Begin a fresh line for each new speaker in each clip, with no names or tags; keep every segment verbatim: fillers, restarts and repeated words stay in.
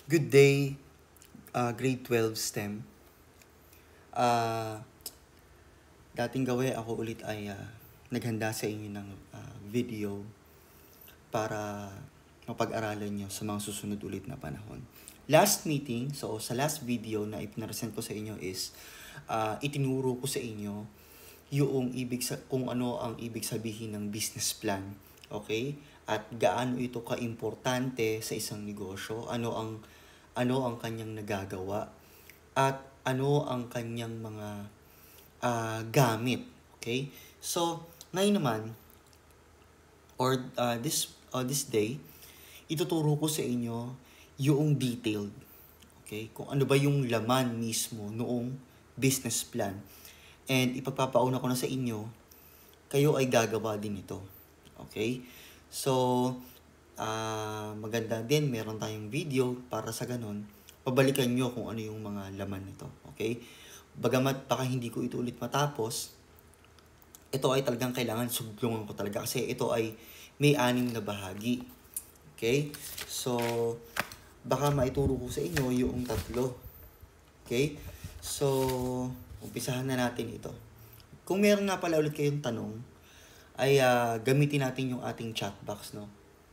Good day, uh, grade twelve STEM. Uh, dating gawi ako ulit ay uh, naghanda sa inyo ng uh, video para mapag-aralan nyo sa mga susunod ulit na panahon. Last meeting, so sa last video na ipinaresent ko sa inyo is uh, itinuro ko sa inyo yung ibig sa kung ano ang ibig sabihin ng business plan. Okay? At gaano ito kaimportante sa isang negosyo, ano ang ano ang kanyang nagagawa at ano ang kanyang mga uh, gamit. Okay? So, ngayon naman or uh, this uh, this day, ituturo ko sa inyo yung detailed. Okay? Kung ano ba yung laman mismo noong business plan. And ipagpapauna ko na sa inyo, kayo ay gagawa din ito. Okay? So, uh, maganda din, meron tayong video para sa ganun. Pabalikan nyo kung ano yung mga laman nito. Okay? Bagamat baka hindi ko ito ulit matapos, ito ay talagang kailangan suglungan ko talaga kasi ito ay may anim na bahagi. Okay? So, baka maituro ko sa inyo yung tatlo. Okay? So, umpisahan na natin ito. Kung meron nga pala ulit kayong tanong, ay uh, gamitin natin yung ating chat box, no?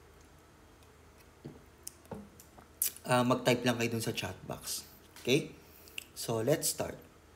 Uh, mag-type lang kayo dun sa chat box. Okay? So, let's start.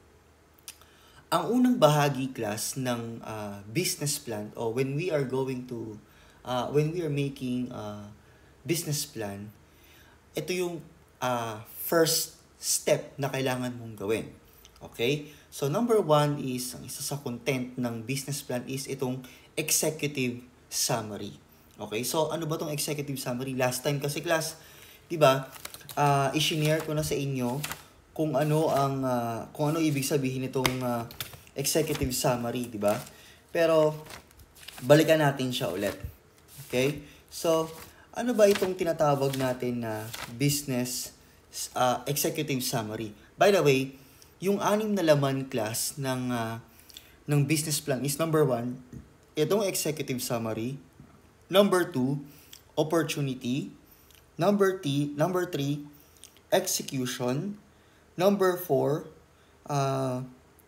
Ang unang bahagi, class, ng uh, business plan, o when we are going to, uh, when we are making uh, business plan, ito yung uh, first step na kailangan mong gawin. Okay? So, number one is, ang isa sa content ng business plan is itong executive summary. Okay? So, ano ba itong executive summary? Last time kasi, class, di ba, uh, i-share ko na sa inyo kung ano ang, uh, kung ano ibig sabihin itong uh, executive summary, di ba? Pero, balikan natin siya ulit. Okay? So, ano ba itong tinatawag natin na business uh, executive summary? By the way, yung anim na laman, class, ng, uh, ng business plan is number one, itong executive summary. Number two, opportunity. Number T, number three, execution. Number four, uh,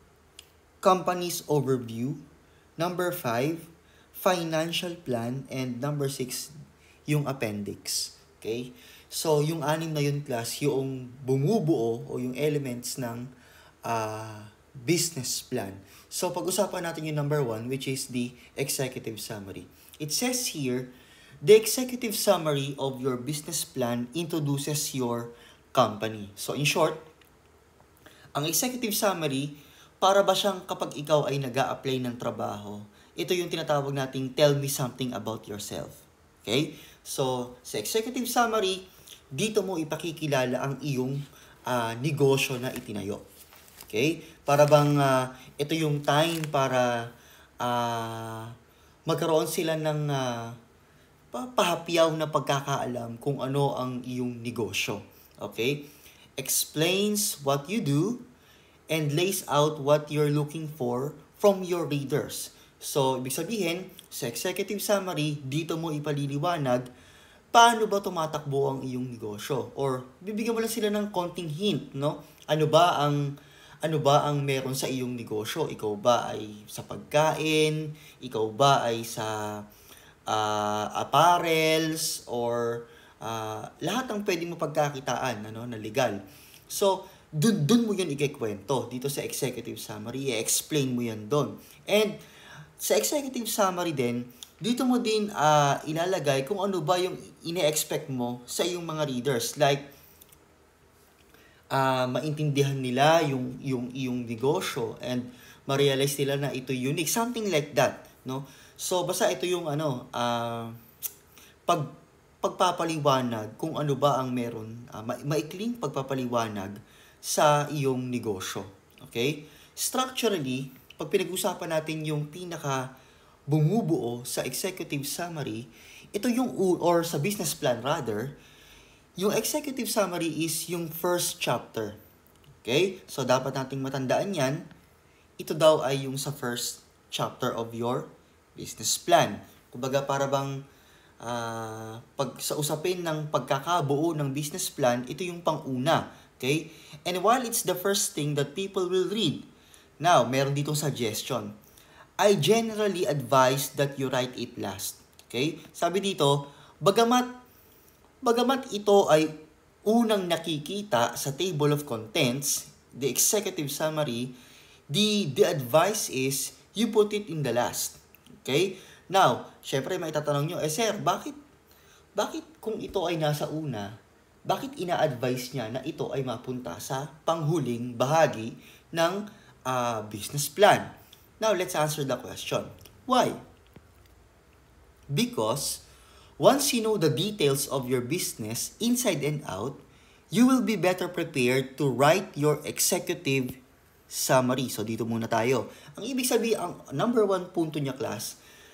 company's overview. Number five, financial plan. And number six, yung appendix. Okay? So, yung anim na yun, class, yung bumubuo o yung elements ng Uh, business plan. So, pag-usapan natin yung number one, which is the executive summary. It says here, the executive summary of your business plan introduces your company. So, in short, ang executive summary, para ba siyang kapag ikaw ay nag-a-apply ng trabaho, ito yung tinatawag nating tell me something about yourself. Okay? So, sa executive summary, dito mo ipakikilala ang iyong uh, negosyo na itinayo. Okay? Para bang uh, ito yung time para uh, magkaroon sila ng uh, pahapyaw na pagkakaalam kung ano ang iyong negosyo. Okay? Explains what you do and lays out what you're looking for from your readers. So, ibig sabihin, sa executive summary, dito mo ipaliliwanag paano ba tumatakbo ang iyong negosyo. Or, bibigyan mo lang sila ng konting hint, no? Ano ba ang Ano ba ang meron sa iyong negosyo? Ikaw ba ay sa pagkain? Ikaw ba ay sa uh, apparels? Or uh, lahat ng pwede mo pagkakitaan, ano, na legal. So, dun, dun mo yun ikikwento. Dito sa executive summary, i-explain mo yan dun. And sa executive summary din, dito mo din uh, ilalagay kung ano ba yung ine-expect mo sa iyong mga readers. Like, Uh, maintindihan nila yung yung iyong negosyo and ma-realize nila na ito unique, something like that, no? So basta ito yung ano uh, pag pagpapaliwanag kung ano ba ang meron, uh, ma- maikling pagpapaliwanag sa iyong negosyo. Okay? Structurally, pag pinag-usapan natin yung pinaka bumubuo sa executive summary, ito yung or sa business plan rather, yung executive summary is yung first chapter. Okay? So, dapat nating matandaan yan. Ito daw ay yung sa first chapter of your business plan. Kumbaga, para bang uh, pag sa usapin ng pagkakabuo ng business plan, ito yung pang-una. Okay? And while it's the first thing that people will read, now, meron ditong suggestion. I generally advise that you write it last. Okay? Sabi dito, bagamat, bagamat ito ay unang nakikita sa table of contents, the executive summary, the, the advice is you put it in the last. Okay? Now, syempre may tatanong nyo, eh sir, bakit, bakit kung ito ay nasa una, bakit ina-advise niya na ito ay mapunta sa panghuling bahagi ng uh, business plan? Now, let's answer the question. Why? Because once you know the details of your business inside and out, you will be better prepared to write your executive summary. So, dito muna tayo. Ang ibig sabihin, ang number one punto niya, class,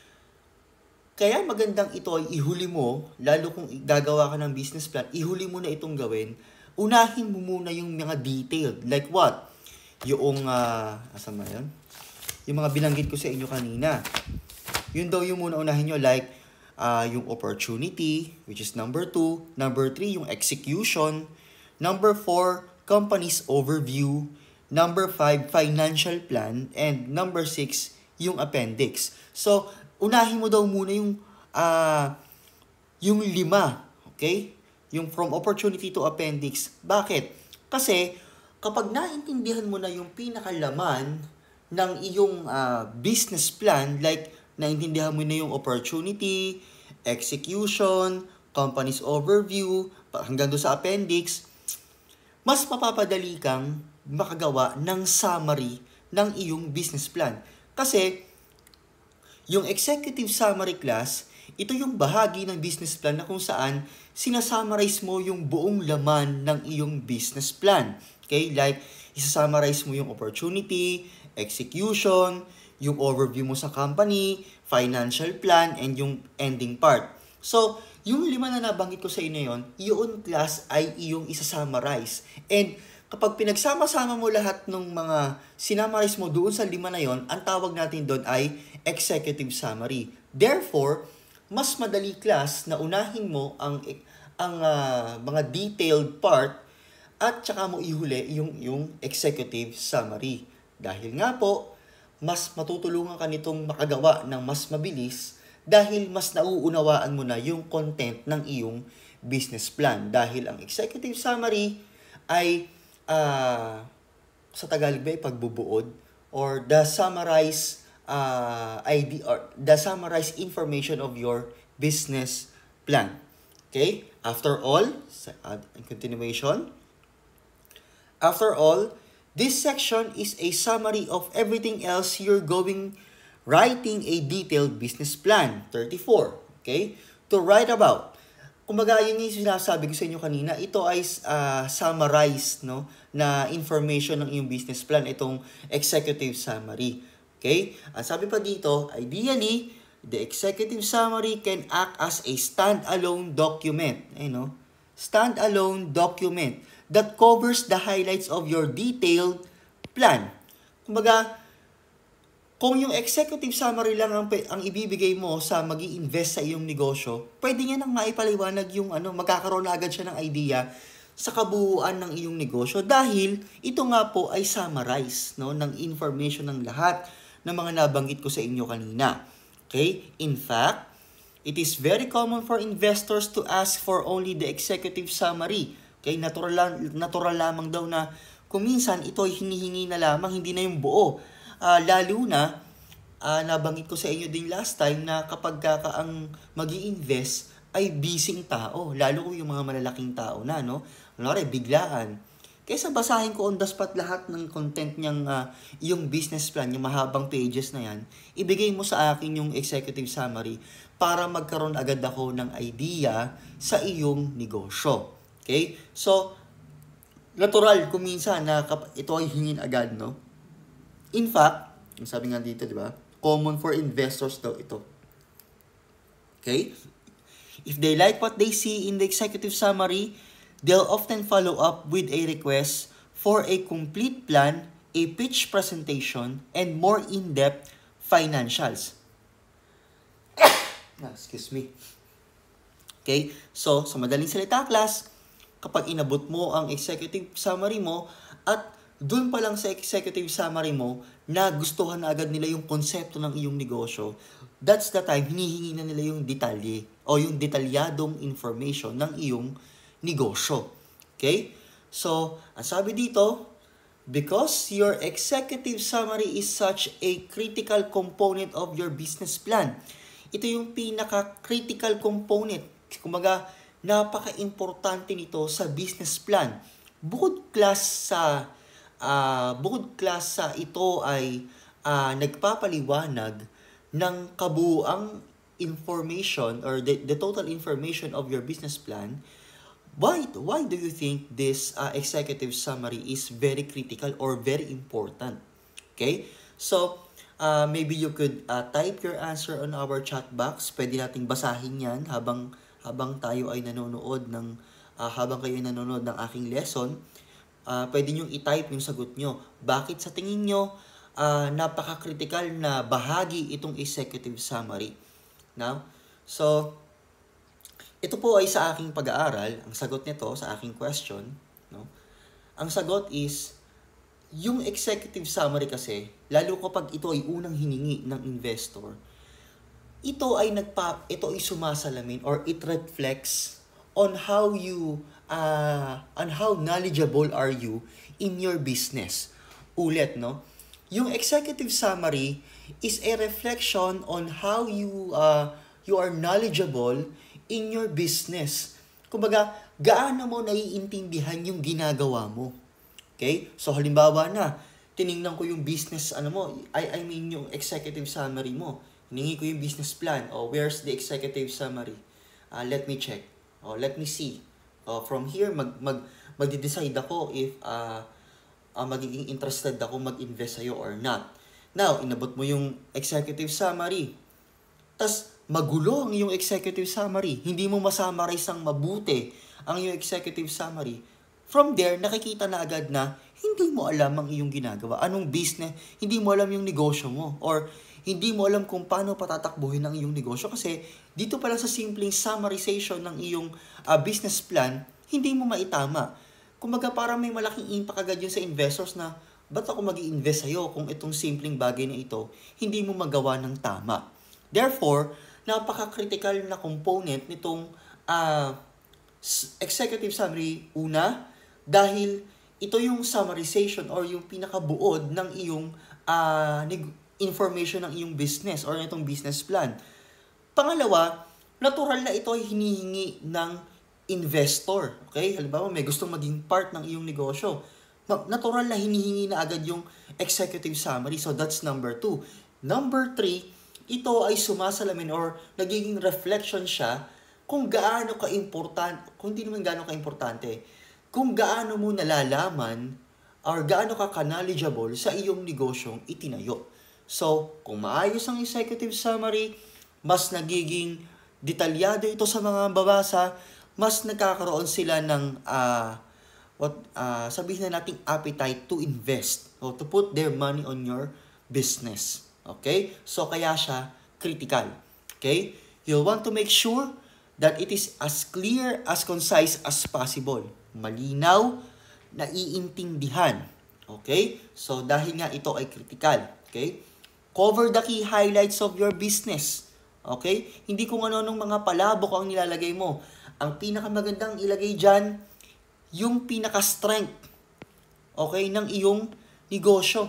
kaya magandang ito ay ihuli mo, lalo kung gagawa ka ng business plan, ihuli mo na itong gawin, unahin mo muna yung mga detailed. Like what? Yung, uh, asan ba yun? Yung mga binanggit ko sa inyo kanina. Yun daw yung muna unahin nyo, like, uh, yung opportunity, which is number two. Number three, yung execution. Number four, company's overview. Number five, financial plan. And number six, yung appendix. So, unahin mo daw muna yung, uh, yung lima. Okay? Yung from opportunity to appendix. Bakit? Kasi, kapag naintindihan mo na yung pinakalaman ng iyong uh, business plan, like, naintindihan mo na yung opportunity, execution, company's overview, hanggang doon sa appendix, mas mapapadali kang makagawa ng summary ng iyong business plan. Kasi, yung executive summary, class, ito yung bahagi ng business plan na kung saan sinasummarize mo yung buong laman ng iyong business plan. Okay? Like, isasummarize mo yung opportunity, execution, yung overview mo sa company, financial plan, and yung ending part. So, yung lima na nabanggit ko sa inyo yon, yun, class, ay iyong isa-summarize. And kapag pinagsama-sama mo lahat ng mga sinamarize mo doon sa lima na yon, ang tawag natin doon ay executive summary. Therefore, mas madali, class, na unahin mo ang ang uh, mga detailed part at saka mo ihuli yung yung executive summary. Dahil nga po, mas matutulungan ka nitong makagawa ng mas mabilis dahil mas nauunawaan mo na yung content ng iyong business plan. Dahil ang executive summary ay uh, sa Tagalog ba ay pagbubuod or the summarized uh, idea or the summarized information of your business plan. Okay? After all, uh, continuation. After all, this section is a summary of everything else you're going writing a detailed business plan. thirty-four. Okay? To write about. Kumbaga, yun yung sinasabi ko sa inyo kanina, ito ay uh, summarized, no, na information ng iyong business plan, itong executive summary. Okay? Ang sabi pa dito, ideally, the executive summary can act as a stand-alone document. You know? Stand-alone document that covers the highlights of your detailed plan. Kumbaga, kung yung executive summary lang ang, ang ibibigay mo sa mag-i-invest sa iyong negosyo, pwede niya nang maipaliwanag yung ano, magkakaroon na agad siya ng idea sa kabuuan ng iyong negosyo dahil ito nga po ay summarize, no, ng information ng lahat ng mga nabanggit ko sa inyo kanina. Okay? In fact, it is very common for investors to ask for only the executive summary. Okay? Natural, natural lamang daw na kung minsan ito ay hinihingi na lamang, hindi na yung buo. Uh, lalo na, uh, nabanggit ko sa inyo din last time na kapag ka ang mag-i-invest ay busy tao. Lalo kung yung mga malalaking tao na, no? Lalo biglaan. Kaysa basahin ko on the spot lahat ng content niyang uh, yung business plan, yung mahabang pages na yan, ibigay mo sa akin yung executive summary para magkaroon agad ako ng idea sa iyong negosyo. Okay? So, natural kung minsan na ito ay hingin agad, no? In fact, yung sabi nga dito, di ba? Common for investors daw ito. Okay? If they like what they see in the executive summary, they'll often follow up with a request for a complete plan, a pitch presentation, and more in-depth financials. Excuse me. Okay? So, sa madaling salita, class, kapag inabot mo ang executive summary mo at doon pa lang sa executive summary mo, nagustuhan na agad nila yung konsepto ng iyong negosyo, that's the time hinihingi na nila yung detalye o yung detalyadong information ng iyong negosyo. Okay? So, ang sabi dito, because your executive summary is such a critical component of your business plan. Ito yung pinaka-critical component. Kumbaga, napaka-importante nito sa business plan. Bukod class sa uh, bukod class sa ito ay uh, nagpapaliwanag ng kabuuang information or the, the total information of your business plan. Why why do you think this uh, executive summary is very critical or very important? Okay? So, uh, maybe you could uh, type your answer on our chat box. Pwede nating basahin 'yan habang habang tayo ay nanonood ng uh, habang kayo ay nanonood ng aking lesson. Uh, pwede niyo i-type yung sagot niyo. Bakit sa tingin niyo uh, napaka-critical na bahagi itong executive summary? Now, so ito po ay sa aking pag-aaral, ang sagot nito sa aking question, no? Ang sagot is, yung executive summary kasi, lalo kapag ito ay unang hiningi ng investor, ito ay nagpa, ito ay sumasalamin or it reflects on how you, uh, on how knowledgeable are you in your business. Ulit, no? Yung executive summary is a reflection on how you, uh, you are knowledgeable in your business. Kumbaga, gaano mo naiintindihan yung ginagawa mo. Okay? So, halimbawa na, tiningnan ko yung business, ano mo, I, I mean yung executive summary mo. Hiningi ko yung business plan. Oh, where's the executive summary? Uh, let me check. Oh, let me see. Oh, from here, mag, mag, magde-decide ako if uh, uh, magiging interested ako mag-invest sa'yo or not. Now, inabot mo yung executive summary. Tas, magulo ang iyong executive summary. Hindi mo masummarize ang mabuti ang iyong executive summary. From there, nakikita na agad na hindi mo alam ang iyong ginagawa. Anong business, hindi mo alam yung negosyo mo. Or hindi mo alam kung paano patatakbuhin ang iyong negosyo. Kasi dito pala sa simpleng summarization ng iyong uh, business plan, hindi mo maitama. Kumbaga parang may malaking impact agad yun sa investors na ba't ako mag-i-invest sa'yo kung itong simpleng bagay na ito, hindi mo magawa ng tama. Therefore, napaka-critical na component nitong uh, executive summary, una, dahil ito yung summarization or yung pinakabuod ng iyong uh, information ng iyong business or itong business plan. Pangalawa, natural na ito ay hinihingi ng investor. Okay? Halimbawa, may gustong maging part ng iyong negosyo. Natural na hinihingi na agad yung executive summary. So, that's number two. Number three, ito ay sumasalamin or nagiging reflection siya kung gaano ka-importante, kung hindi naman gaano ka-importante, kung gaano mo nalalaman or gaano ka ka-knowledgeable sa iyong negosyong itinayo. So, kung maayos ang executive summary, mas nagiging detalyado ito sa mga babasa, mas nagkakaroon sila ng, uh, what, uh, sabihin na nating appetite to invest or to put their money on your business. Okay? So, kaya siya critical. Okay? You'll want to make sure that it is as clear, as concise as possible. Malinaw, naiintindihan. Okay? So, dahil nga ito ay critical. Okay? Cover the key highlights of your business. Okay? Hindi kung ano-anong mga palabok ang nilalagay mo. Ang pinakamagandang ilagay dyan, yung pinaka-strength, okay, ng iyong negosyo.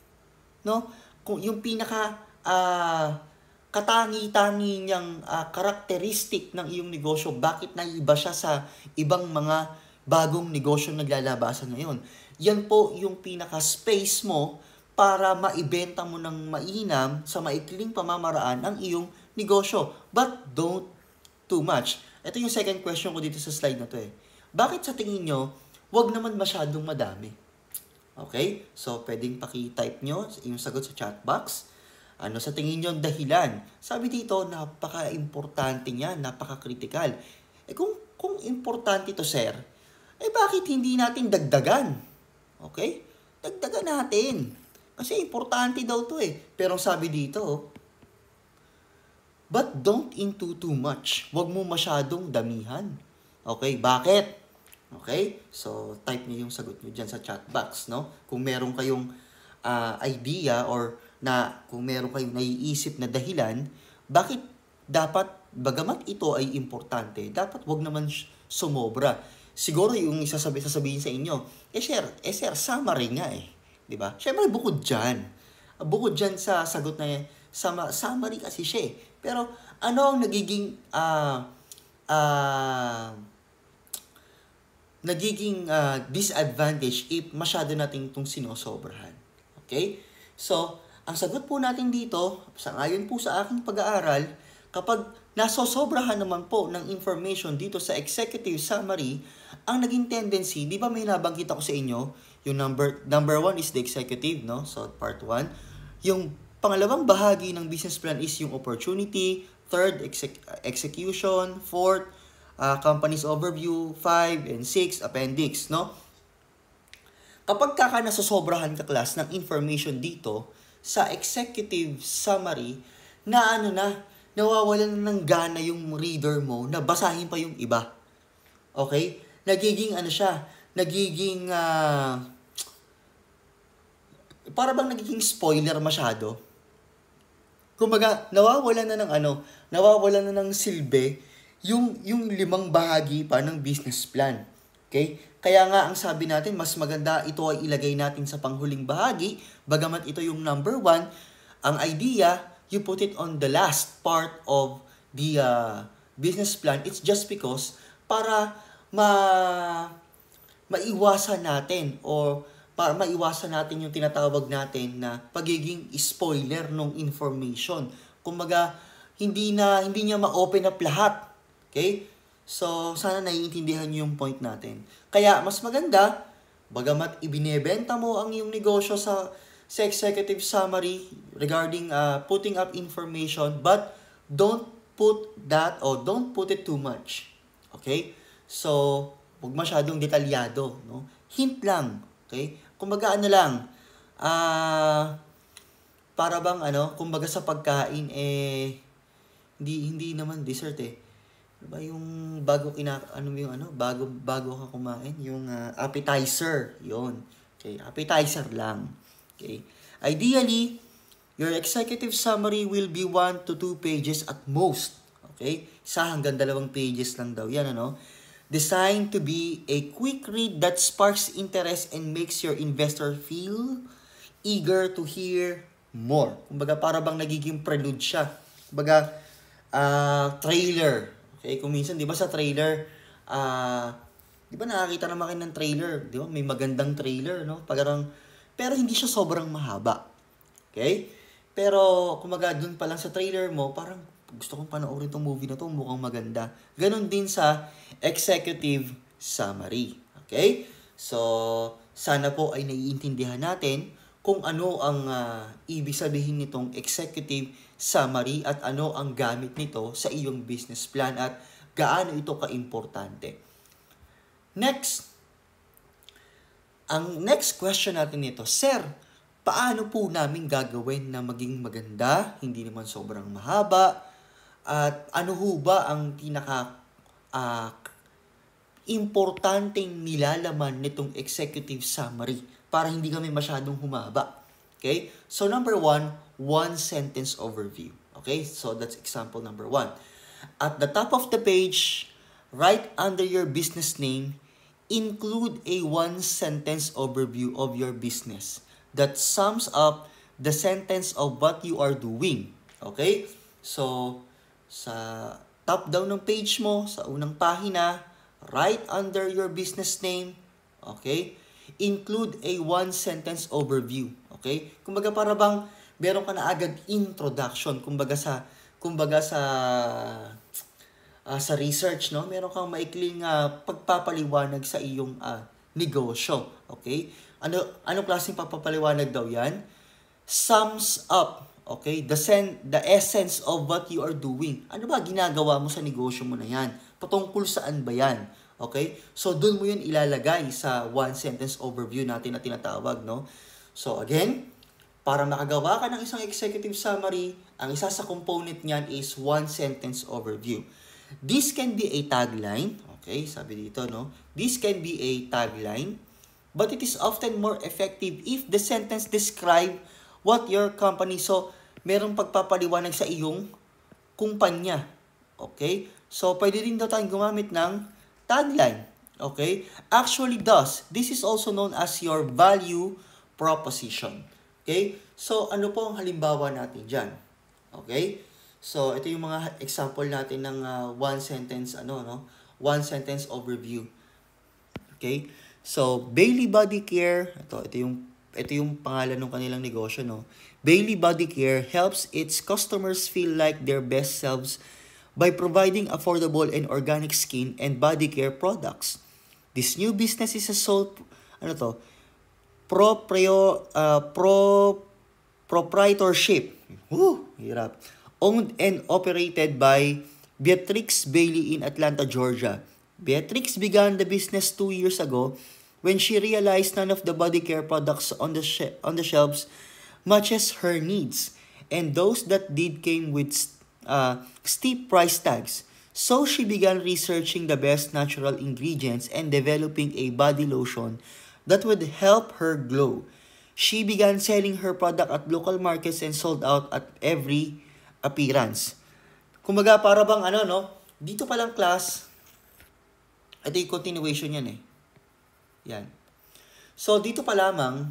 No? Kung yung pinaka uh, katangi-tangi niyang uh, karakteristik ng iyong negosyo, bakit naiiba siya sa ibang mga bagong negosyo naglalabasan ngayon. Yan po yung pinaka-space mo para maibenta mo ng mainam sa maikling pamamaraan ang iyong negosyo. But don't too much. Ito yung second question ko dito sa slide na to eh. Bakit sa tingin nyo, wag naman masyadong madami? Okay? So, pwedeng paki-type nyo yung sagot sa chat box. Ano sa tingin nyo ang dahilan? Sabi dito, napaka-importante niya, napaka-critical. Eh kung, kung importante to, sir, eh bakit hindi natin dagdagan? Okay? Dagdagan natin. Kasi importante daw to eh. Pero sabi dito, But don't into too much. Huwag mo masyadong damihan. Okay, bakit? Okay, so type niyo yung sagot niyo dyan sa chat box, no? Kung meron kayong uh, idea or na kung meron kayong naiisip na dahilan, bakit dapat, bagamat ito ay importante, dapat wag naman sumobra. Siguro yung isasabi, sasabihin sa inyo, eh sir, eh sir, summary nga eh. Diba? Siyempre, bukod dyan. Bukod dyan sa sagot na sama, summary kasi siya eh. Pero, ano ang nagiging, ah, uh, ah, uh, nagiging uh, disadvantage if masyado natin itong sinosobrahan. Okay? So, ang sagot po natin dito, sangayon po sa aking pag-aaral, kapag nasosobrahan naman po ng information dito sa executive summary, ang naging tendency, di ba may nabanggit ako sa inyo, yung number number one is the executive, no? So, part one. Yung pangalawang bahagi ng business plan is yung opportunity, third, exec- execution, fourth, uh, company's overview, five, and six, appendix, no? Kapag kaka nasosobrahan ka class ng information dito, sa executive summary, na ano na, nawawalan na ng gana yung reader mo na basahin pa yung iba. Okay? Nagiging ano siya, nagiging, uh, para bang nagiging spoiler masyado. Kumbaga, nawawalan na ng ano, nawawalan na ng silbi yung, yung limang bahagi pa ng business plan. Okay? Kaya nga, ang sabi natin, mas maganda ito ay ilagay natin sa panghuling bahagi, bagamat ito yung number one, ang idea, you put it on the last part of the uh, business plan. It's just because para ma maiwasan natin or para maiwasan natin yung tinatawag natin na pagiging spoiler ng information. Kumbaga, hindi na hindi niya ma-open up lahat. Okay? So, sana naiintindihan niyo yung point natin. Kaya, mas maganda, bagamat ibinebenta mo ang iyong negosyo sa sa executive summary regarding uh, putting up information, but don't put that or don't put it too much. Okay? So, huwag masyadong detalyado, no? Hint lang, okay? Kumbaga ano lang, ah uh, para bang ano, kumbaga sa pagkain eh hindi hindi naman dessert eh. Diba yung bago kina ano yung ano, bago bago ka kumain, yung uh, appetizer, 'yon. Okay, appetizer lang. Okay. Ideally, your executive summary will be one to two pages at most. Okay? Isa hanggang dalawang pages lang daw yan, ano? Designed to be a quick read that sparks interest and makes your investor feel eager to hear more. Kumbaga, para bang nagiging prelude siya. Kumbaga, uh, trailer. Okay? Kung minsan, di ba sa trailer, ah, uh, di ba nakakita naman kayo ng trailer? Di ba? May magandang trailer, no? Parang, pero hindi siya sobrang mahaba. Okay? Pero, kumaga, dun pa lang sa trailer mo, parang gusto kong panoorin tong movie na to, mukhang maganda. Ganon din sa executive summary. Okay? So, sana po ay naiintindihan natin kung ano ang uh, ibig sabihin nitong executive summary at ano ang gamit nito sa iyong business plan at gaano ito ka-importante. Next, ang next question natin nito, Sir, paano po namin gagawin na maging maganda, hindi naman sobrang mahaba, at ano ho ba ang pinaka uh, importanteng nilalaman nitong executive summary para hindi kami masyadong humaba? Okay? So number one, one sentence overview. Okay? So that's example number one. At the top of the page, right under your business name, include a one-sentence overview of your business that sums up the sentence of what you are doing. Okay? So, sa top down ng page mo, sa unang pahina, right under your business name, okay? Include a one-sentence overview. Okay? Kumbaga para bang meron ka na agad introduction. Kumbaga sa, kumbaga sa... Uh, sa research, no? Meron kang maikling uh, pagpapaliwanag sa iyong uh, negosyo. Okay? Ano ano klaseng pagpapaliwanag daw 'yan? Sums up, okay? The sen the essence of what you are doing. Ano ba ginagawa mo sa negosyo mo na 'yan? Patungkol saan ba 'yan? Okay? So doon mo 'yun ilalagay sa one sentence overview natin na tinatawag, no? So again, Para makagawa ka ng isang executive summary, ang isa sa component niyan is one sentence overview. This can be a tagline, okay, sabi dito, no? This can be a tagline, but it is often more effective if the sentence describe what your company, so merong pagpapaliwanag sa iyong kumpanya. Okay? So, pwede rin daw tayong gumamit ng tagline. Okay? Actually does. This is also known as your value proposition. Okay? So, ano po ang halimbawa natin dyan? Okay? So, ito yung mga example natin ng uh, one sentence, ano, no? One sentence overview. Okay? So, Bailey Body Care, ito, ito yung, ito yung pangalan ng kanilang negosyo, no? Bailey Body Care helps its customers feel like their best selves by providing affordable and organic skin and body care products. This new business is a sole, ano to, proprio, uh, pro, proprietorship, woo, hirap, owned and operated by Beatrix Bailey in Atlanta, Georgia. Beatrix began the business two years ago when she realized none of the body care products on the sh- on the shelves matches her needs, and those that did came with uh, steep price tags. So she began researching the best natural ingredients and developing a body lotion that would help her glow. She began selling her product at local markets and sold out at every appearance. Kumaga para bang ano, no? Dito pa lang class, ito yung continuation yan eh. Yan. So, dito pa lamang,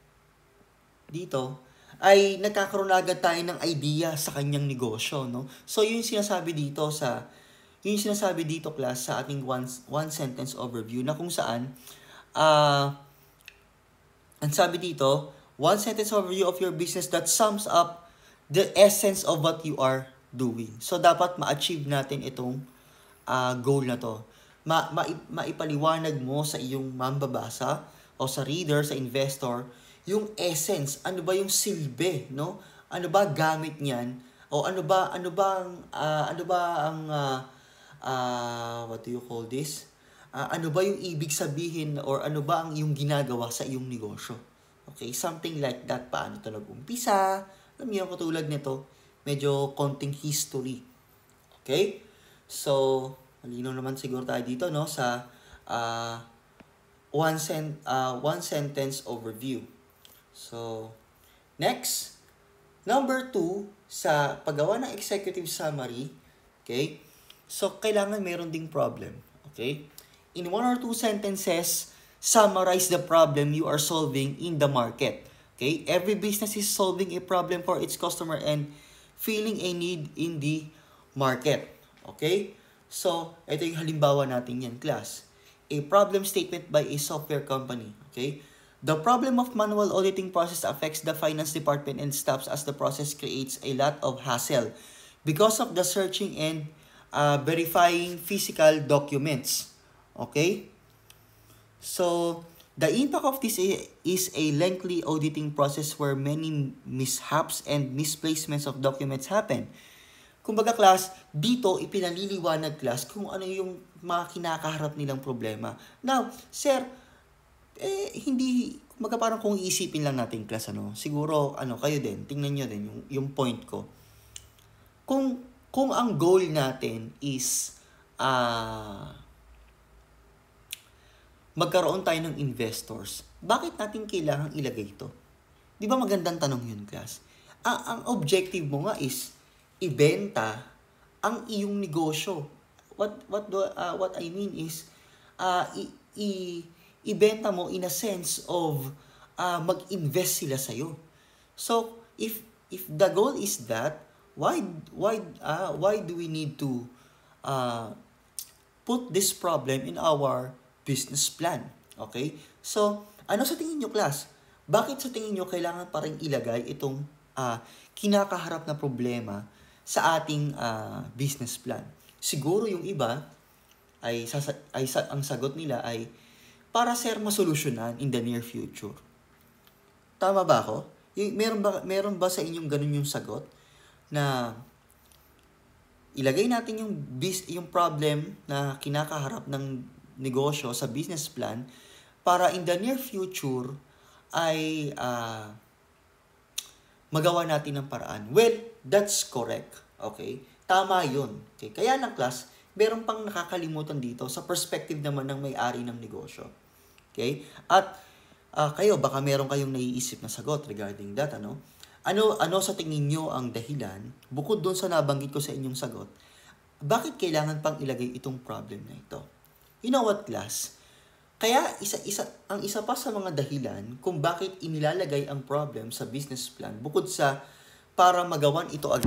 dito, ay nagkakaroon agad tayo ng idea sa kanyang negosyo, no? So, yun yung sinasabi dito sa, yun yung sinasabi dito, class, sa ating one, one sentence overview, na kung saan, ah, uh, ang sabi dito, one sentence overview of your business that sums up the essence of what you are doing. So, dapat ma-achieve natin itong uh, goal na to. Ma, ma, maipaliwanag mo sa iyong mambabasa o sa reader, sa investor, yung essence, ano ba yung silbi, no? Ano ba gamit niyan? O ano ba ano ba ang uh, ano ba ang uh, uh, what do you call this? Uh, ano ba yung ibig sabihin or ano ba ang iyong ginagawa sa iyong negosyo? Okay, something like that. Paano ito nag-umpisa? Alam niyo, katulad nito, medyo konting history. Okay? So, malinaw naman siguro tayo dito, no, sa uh, one sent uh, one sentence overview. So, next, number two, sa paggawa ng executive summary, okay, so kailangan meron ding problem, okay? In one or two sentences, summarize the problem you are solving in the market, okay? Every business is solving a problem for its customer and filling a need in the market, okay? So, ito yung halimbawa natin yan, class. A problem statement by a software company, okay? The problem of manual auditing process affects the finance department and staffs as the process creates a lot of hassle because of the searching and uh, verifying physical documents. Okay? So, the impact of this is a lengthy auditing process where many mishaps and misplacements of documents happen. Kumbaga, class, dito ipinaliliwanag, class, kung ano yung mga kinakaharap nilang problema. Now, sir, eh, hindi, kumbaga parang kung iisipin lang natin, class, ano, siguro, ano, kayo din, tingnan nyo din yung, yung point ko. Kung, kung ang goal natin is, ah, uh, magkaroon tayo ng investors, bakit natin kailangang ilagay ito? Di ba magandang tanong yun, class? Ang, ang objective mo nga is, ibenta ang iyong negosyo. What, what, do, uh, what I mean is, uh, i, i ibenta mo in a sense of uh, mag-invest sila sa'yo. So, if if the goal is that, why why uh, why do we need to uh, put this problem in our business plan? Okay? So, ano sa tingin nyo, class? Bakit sa tingin nyo kailangan pa rin ilagay itong uh, kinakaharap na problema sa ating uh, business plan? Siguro yung iba ay, sasa- ay sa- ang sagot nila ay para sir masolusyonan in the near future. Tama ba ako? Y- meron ba meron ba sa inyong ganun yung sagot na ilagay natin yung bis yung problem na kinakaharap ng negosyo sa business plan para in the near future ay uh, magawa natin ng paraan. Well, that's correct. Okay? Tama yun. Okay? Kaya lang class, meron pang nakakalimutan dito sa perspective naman ng may-ari ng negosyo. Okay? At uh, kayo, baka meron kayong naiisip na sagot regarding that. Ano? Ano, ano sa tingin nyo ang dahilan, bukod doon sa nabanggit ko sa inyong sagot, bakit kailangan pang ilagay itong problem na ito? You know what, class? Kaya isa-isa ang isa pa sa mga dahilan kung bakit inilalagay ang problem sa business plan bukod sa para magawan ito agad.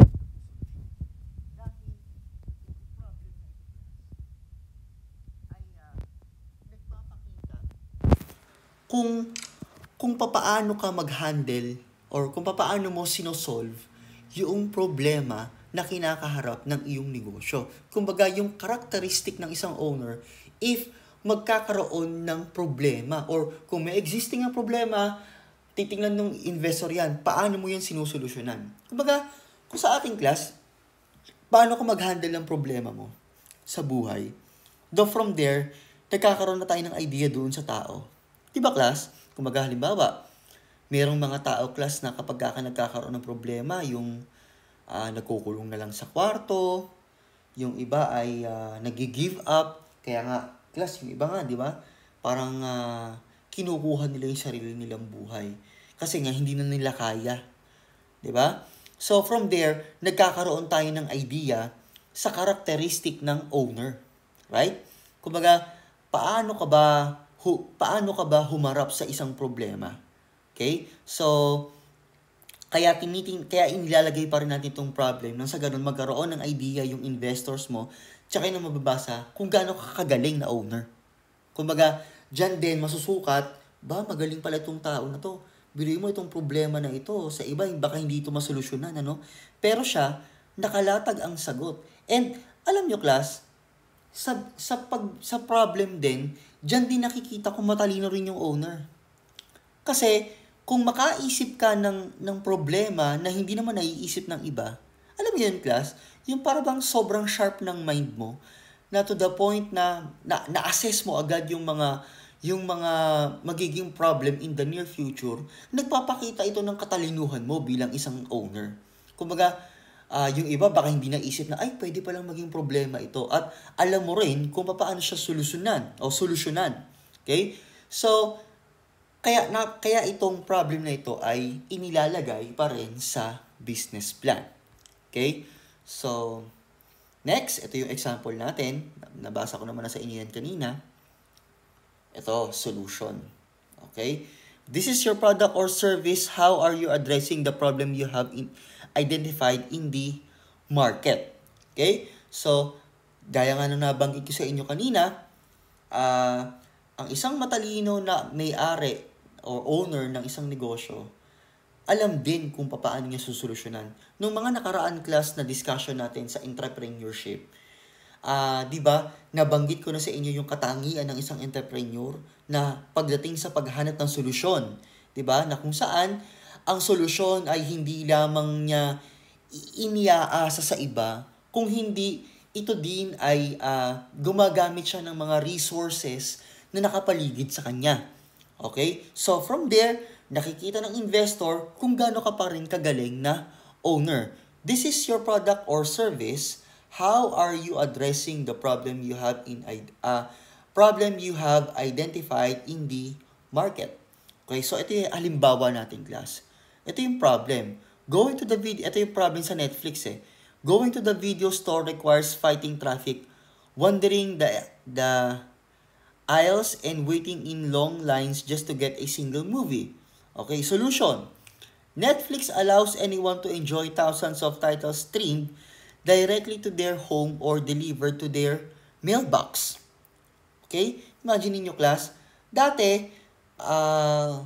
Kung kung papaano ka mag-handle or kung papaano mo sinosolve yung problema na kinakaharap ng iyong negosyo. Kumbaga, yung characteristic ng isang owner, if magkakaroon ng problema or kung may existing ang problema, titingnan ng investor yan, paano mo yan sinusolusyonan. Kumbaga, kung sa ating class, paano ka mag-handle ng problema mo sa buhay? Though from there, nagkakaroon na tayo ng idea doon sa tao. Diba class? Kumbaga, halimbawa, merong mga tao class na kapag ka nagkakaroon ng problema, yung uh, nagkukulong na lang sa kwarto, yung iba ay uh, nag-give up, kaya nga, class, yung iba nga, di ba? Parang uh, kinukuha nila yung sarili nilang buhay. Kasi nga, hindi na nila kaya. Di ba? So, from there, nagkakaroon tayo ng idea sa characteristic ng owner. Right? Kumbaga, paano ka ba, hu, paano ka ba humarap sa isang problema? Okay? So, kaya tiniting, kaya inilalagay pa rin natin itong problem nang sa ganun magkaroon ng idea yung investors mo tsaka yung mababasa kung gaano kakagaling na owner. Kumbaga, dyan din masusukat, ba, magaling pala itong tao na to. Biruin mo itong problema na ito. Sa iba, baka hindi ito masolusyonan, ano? Pero siya, nakalatag ang sagot. And, alam nyo, class, sa, sa, pag, sa problem din, dyan din nakikita kung matalino rin yung owner. Kasi, kung makaisip ka ng, ng problema na hindi naman naiisip ng iba, alam mo yun, class, yung parang sobrang sharp ng mind mo, na to the point na, na na-assess mo agad yung mga, yung mga magiging problem in the near future, nagpapakita ito ng katalinuhan mo bilang isang owner. Kumbaga, uh, yung iba baka hindi naisip na, ay, pwede palang maging problema ito. At alam mo rin kung paano siya solusyonan o solusyonan. Okay? So, Kaya, na, kaya itong problem na ito ay inilalagay pa rin sa business plan. Okay? So, next, ito yung example natin. Nabasa ko naman na sa inyo yan kanina. Ito, solution. Okay? This is your product or service. How are you addressing the problem you have in, identified in the market? Okay? So, gaya nga na nabanggit ko sa inyo kanina, uh, ang isang matalino na may-ari or owner ng isang negosyo, alam din kung paano niya susolusyonan. Nung mga nakaraan class na discussion natin sa entrepreneurship, uh, di ba, nabanggit ko na sa inyo yung katangian ng isang entrepreneur na pagdating sa paghanap ng solusyon. Di ba? Na kung saan, ang solusyon ay hindi lamang niya iniaasa sa iba, kung hindi, ito din ay uh, gumagamit siya ng mga resources na nakapaligid sa kanya. Okay? So, from there, nakikita ng investor kung gaano ka pa rin kagaling na owner. This is your product or service. How are you addressing the problem you have in uh, problem you have identified in the market? Okay, so ito yung halimbawa natin, class. Ito yung problem. Going to the video, ito yung problem sa Netflix eh. Going to the video store requires fighting traffic, wandering the the aisles and waiting in long lines just to get a single movie. Okay, solution. Netflix allows anyone to enjoy thousands of titles streamed directly to their home or delivered to their mailbox. Okay? Imagine niyo, class. Dati, uh,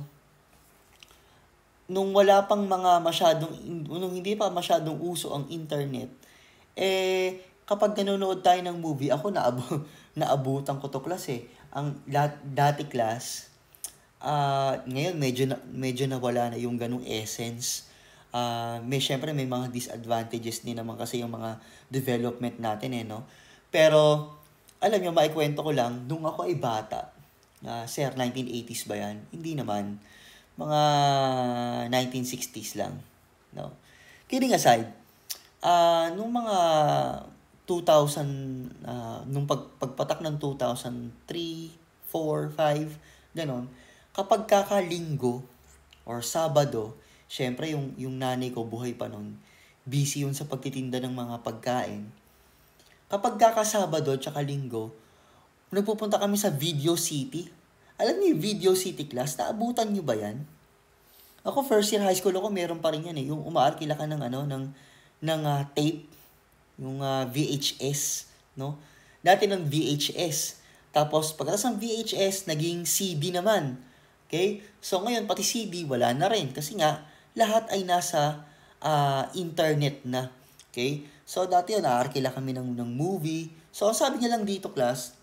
nung wala pang mga masyadong, nung hindi pa masyadong uso ang internet, eh, kapag nanonood tayo ng movie, ako naab- naabutan ko to, class eh. Ang dati class, uh, ngayon medyo na, medyo nawala na yung ganung essence. Uh, may syempre may mga disadvantages din naman kasi yung mga development natin eh, no? Pero alam niyo, maikwento ko lang, nung ako ay bata, uh, sir, nineteen eighties ba yan? Hindi naman. Mga nineteen sixties lang. No? Kidding aside, ah nung mga two thousand, ah nung pag, pagpatak ng two thousand three, four, five, ganon, kapag kakalinggo or Sabado, syempre yung, yung nanay ko buhay pa nun, busy yun sa pagtitinda ng mga pagkain. Kapag kakasabado at linggo, nagpupunta kami sa Video City. Alam niyo yung Video City class, naabutan niyo ba yan? Ako first year high school ako, meron pa rin yan eh. Yung umaarkila ka ng ano, ng, ng uh, tape, yung uh, V H S, no? Dati ng V H S. Tapos pagkatapos ng V H S, naging C D naman. Okay? So ngayon, pati C D, wala na rin. Kasi nga, lahat ay nasa uh, internet na. Okay? So dati yun, naarkila kami ng, ng movie. So sabi niya lang dito, class,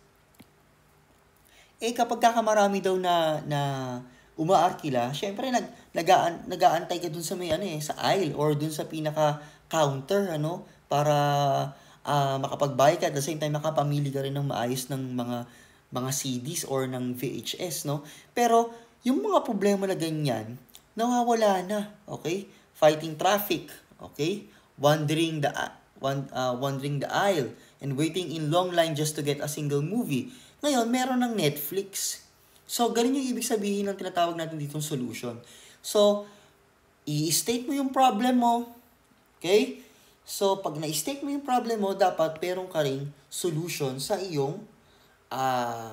eh kapag kakamarami daw na, na umaarkila, syempre nag, nagaan, nagaantay ka dun sa may ano eh, sa aisle or dun sa pinaka-counter, ano, para uh, makapagbayad ka at the same time makapamili ka rin ng maayos ng mga mga C Ds or ng V H S, no? Pero yung mga problema na ganyan, nawawala na, okay? Fighting traffic, okay? Wandering the uh, wandering the aisle and waiting in long line just to get a single movie. Ngayon, meron ng Netflix. So, ganun yung ibig sabihin ng tinatawag natin ditong solution. So, i-state mo yung problem mo. Okay? So, pag na-state mo yung problem mo, dapat meron ka ring solution sa iyong uh,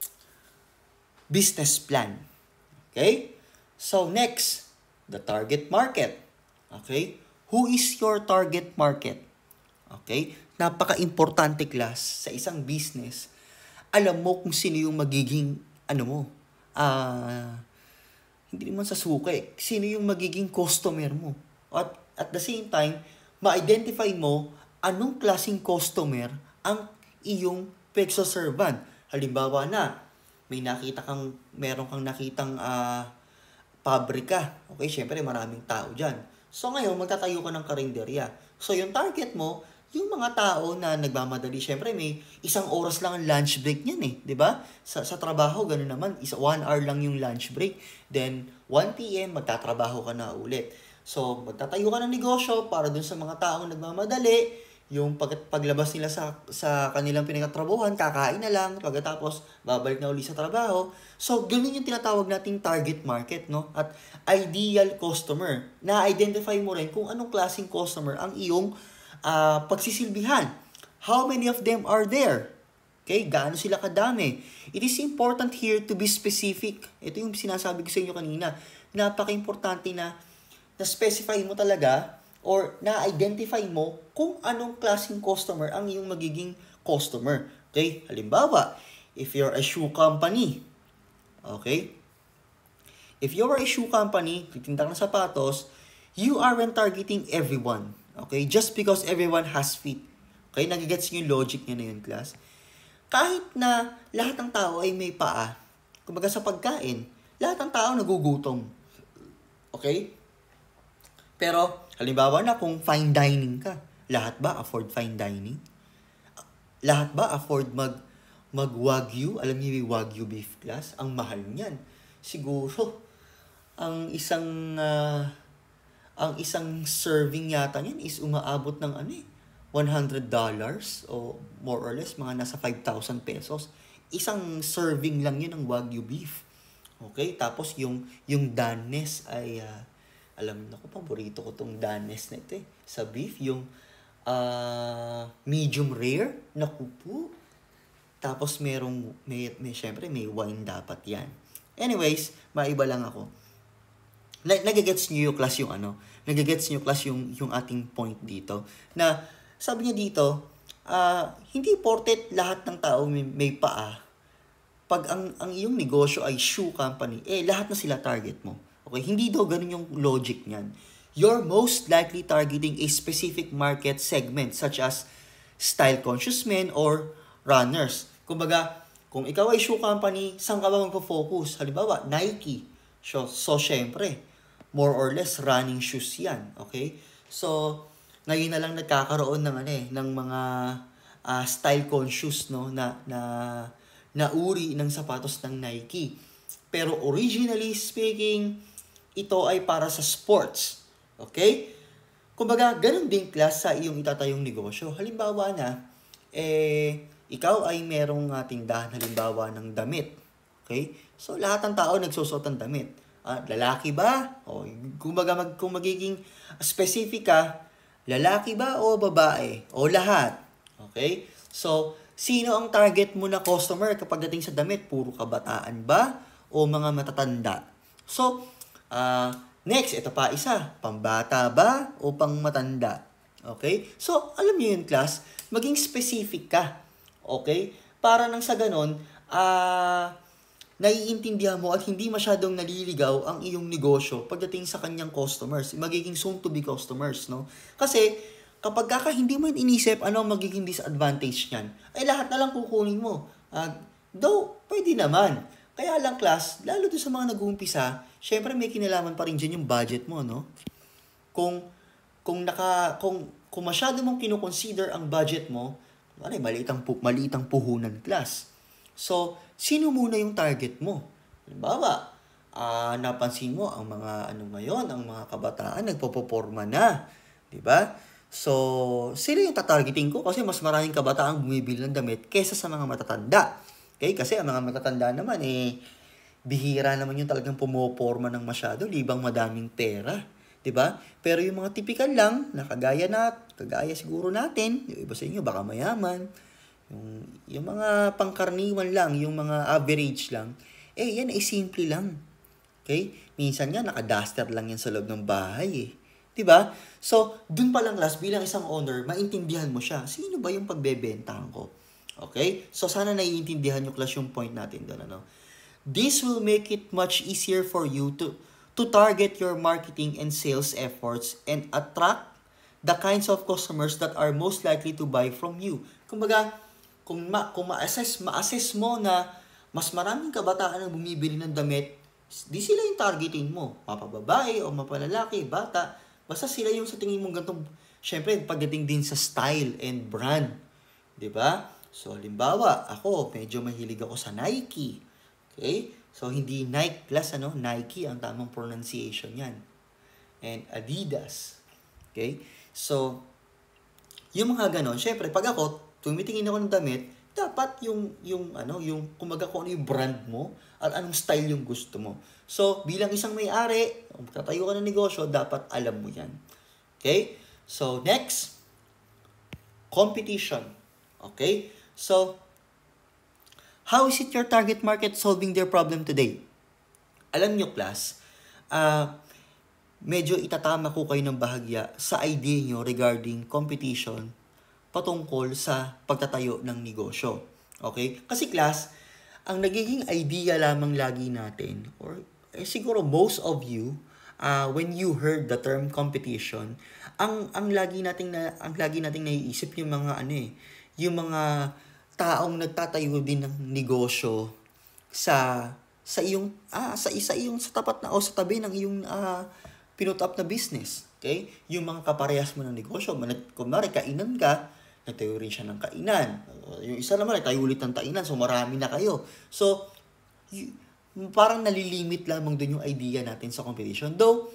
business plan. Okay? So, next, the target market. Okay? Who is your target market? Okay? Napaka-importante, class, sa isang business. Alam mo kung sino yung magiging, ano mo, ah, uh, hindi naman sa suki, sino yung magiging customer mo. At at the same time, ma-identify mo anong klaseng customer ang iyong pagsaservan. Halimbawa na, may nakita kang, meron kang nakitang uh, pabrika. Okay, syempre maraming tao dyan. So ngayon, magtatayo ka ng karinderya. So yung target mo, yung mga tao na nagmamadali, syempre may isang oras lang ang lunch break niyan eh, 'di ba? Sa sa trabaho ganoon naman, isa one hour lang yung lunch break. Then one p m magtatrabaho ka na ulit. So magtatayo ka ng negosyo para dun sa mga taong nagmamadali, yung pag, paglabas nila sa sa kanilang pinagtatrabahuhan, kakain na lang, pagkatapos babalik na uli sa trabaho. So ganun yung tinatawag nating target market, no? At ideal customer. Na-identify mo rin kung anong klaseng customer ang iyong Uh, pagsisilbihan. How many of them are there? Okay, gaano sila kadami? It is important here to be specific. Ito yung sinasabi ko sa inyo kanina. Napaka-importante na na-specify mo talaga or na-identify mo kung anong klaseng customer ang iyong magiging customer. Okay, halimbawa, if you're a shoe company, okay, if you're a shoe company, titinda ng sapatos, you aren't targeting everyone. Okay? Just because everyone has feet. Okay? Nagigets nyo yung logic niya na yun, class. Kahit na lahat ng tao ay may paa, kumbaga sa pagkain, lahat ng tao nagugutom. Okay? Pero, halimbawa na kung fine dining ka, lahat ba afford fine dining? Lahat ba afford mag, mag wagyu? Alam niyo yung wagyu beef, class? Ang mahal niyan. Siguro, ang isang... Uh, ang isang serving yata niyan is umaabot ng ano eh, one hundred dollars o more or less, mga nasa five thousand pesos. Isang serving lang yun ng Wagyu beef. Okay? Tapos yung, yung Danes ay, uh, alam na ko, paborito ko tong Danes na ito eh. Sa beef, yung uh, medium rare, naku po. Tapos merong, may, may, syempre may wine dapat yan. Anyways, maiba lang ako. Nagigets niyo yung class yung ano, nagigets niyo class yung, yung ating point dito. Na, sabi niya dito, uh, hindi portet lahat ng tao may, may paa. Pag ang, ang iyong negosyo ay shoe company, eh, lahat na sila target mo. Okay? Hindi daw ganun yung logic niyan. You're most likely targeting a specific market segment such as style-conscious men or runners. Kumbaga, kung ikaw ay shoe company, saan ka ba magpo-focus? Halimbawa, Nike. So, so syempre, more or less running shoes yan, okay? So, ngayon na lang nagkakaroon ng ano eh, ng mga uh, style conscious, no, na na na uri ng sapatos ng Nike. Pero originally speaking, ito ay para sa sports, okay? Kumbaga, ganun din class sa iyong itatayong negosyo. Halimbawa na, eh, ikaw ay merong uh, tindahan, halimbawa ng damit. Okay? So, lahat ng tao nagsusot ng damit. Ah, lalaki ba? O, kumbaga, mag, kung magiging specific ka, lalaki ba o babae? O lahat? Okay? So, sino ang target mo na customer kapag dating sa damit? Puro kabataan ba? O mga matatanda? So, uh, next, ito pa isa. Pambata ba o pang matanda? Okay? So, alam niyo yun, class, maging specific ka. Okay? Para nang sa ganon, ah, uh, naiintindihan mo at hindi masyadong naliligaw ang iyong negosyo pagdating sa kanyang customers, magiging soon-to-be customers, no? Kasi, kapag kaka hindi mo inisip ano ang magiging disadvantage niyan, ay lahat na lang kukunin mo. Uh, though, pwede naman. Kaya lang, class, lalo doon sa mga nag-uumpisa, syempre may kinalaman pa rin dyan yung budget mo, no? Kung, kung naka, kung, kung masyado mong kinukonsider ang budget mo, ano, maliit ang, maliit ang puhunan, class. So, sino muna yung target mo? Halimbawa, uh, napansin mo ang mga ano ngayon, ang mga kabataan nagpopoporma na, 'di ba? So, sila yung tatargeting ko kasi mas maraming kabataan bumibili ng damit kaysa sa mga matatanda. Okay? Kasi ang mga matatanda naman eh bihira naman yung talagang pumoporma ng masyado, libang madaming pera, 'di ba? Pero yung mga typical lang, na kagaya na, kagaya siguro natin, yung iba sa inyo baka mayaman, Yung, yung mga pangkarniwan lang, yung mga average lang, eh, yan ay simple lang. Okay? Minsan nga, naka-duster lang yan sa loob ng bahay eh. Diba? So, dun pa lang, class, bilang isang owner, maintindihan mo siya. Sino ba yung pagbebentahan ko? Okay? So, sana naiintindihan nyo, class, yung point natin doon. Ano? This will make it much easier for you to, to target your marketing and sales efforts and attract the kinds of customers that are most likely to buy from you. Kumbaga, Kung, ma, kung ma-assess, ma-assess mo na mas maraming kabataan ang bumibili ng damit, di sila yung targeting mo. Mapababae o mapalalaki, bata. Basta sila yung sa tingin mong ganitong, syempre, pagdating din sa style and brand. Diba? So, halimbawa, ako, medyo mahilig ako sa Nike. Okay? So, hindi Nike plus, ano, Nike ang tamang pronunciation yan. And Adidas. Okay? So, yung mga ganon, syempre, pag ako, tumitingin ako ng damit, dapat yung, yung, ano, yung, kumaga kung ano yung brand mo, at anong style yung gusto mo. So, bilang isang may-ari, kung tatayo ka ng negosyo, dapat alam mo yan. Okay? So, next, competition. Okay? So, how is it your target market solving their problem today? Alam nyo, class, ah, uh, medyo itatama ko kayo ng bahagya sa idea nyo regarding competition patungkol sa pagtatayo ng negosyo. Okay? Kasi, class, ang nagiging idea lamang lagi natin, or eh, siguro most of you, uh, when you heard the term competition, ang ang lagi nating na ang lagi nating naiisip yung mga ano eh, yung mga taong nagtatayo din ng negosyo sa sa iyong ah sa isa iyong sa tapat na o sa tabi ng iyong uh, pinut up na business. Okay? Yung mga kaparehas mo ng negosyo, kunwari kainan ka, nagtayo rin siya ng kainan. Yung isa naman, nagtayo ulit ng kainan, so marami na kayo. So, y- parang nalilimit lamang dun yung idea natin sa competition. Though,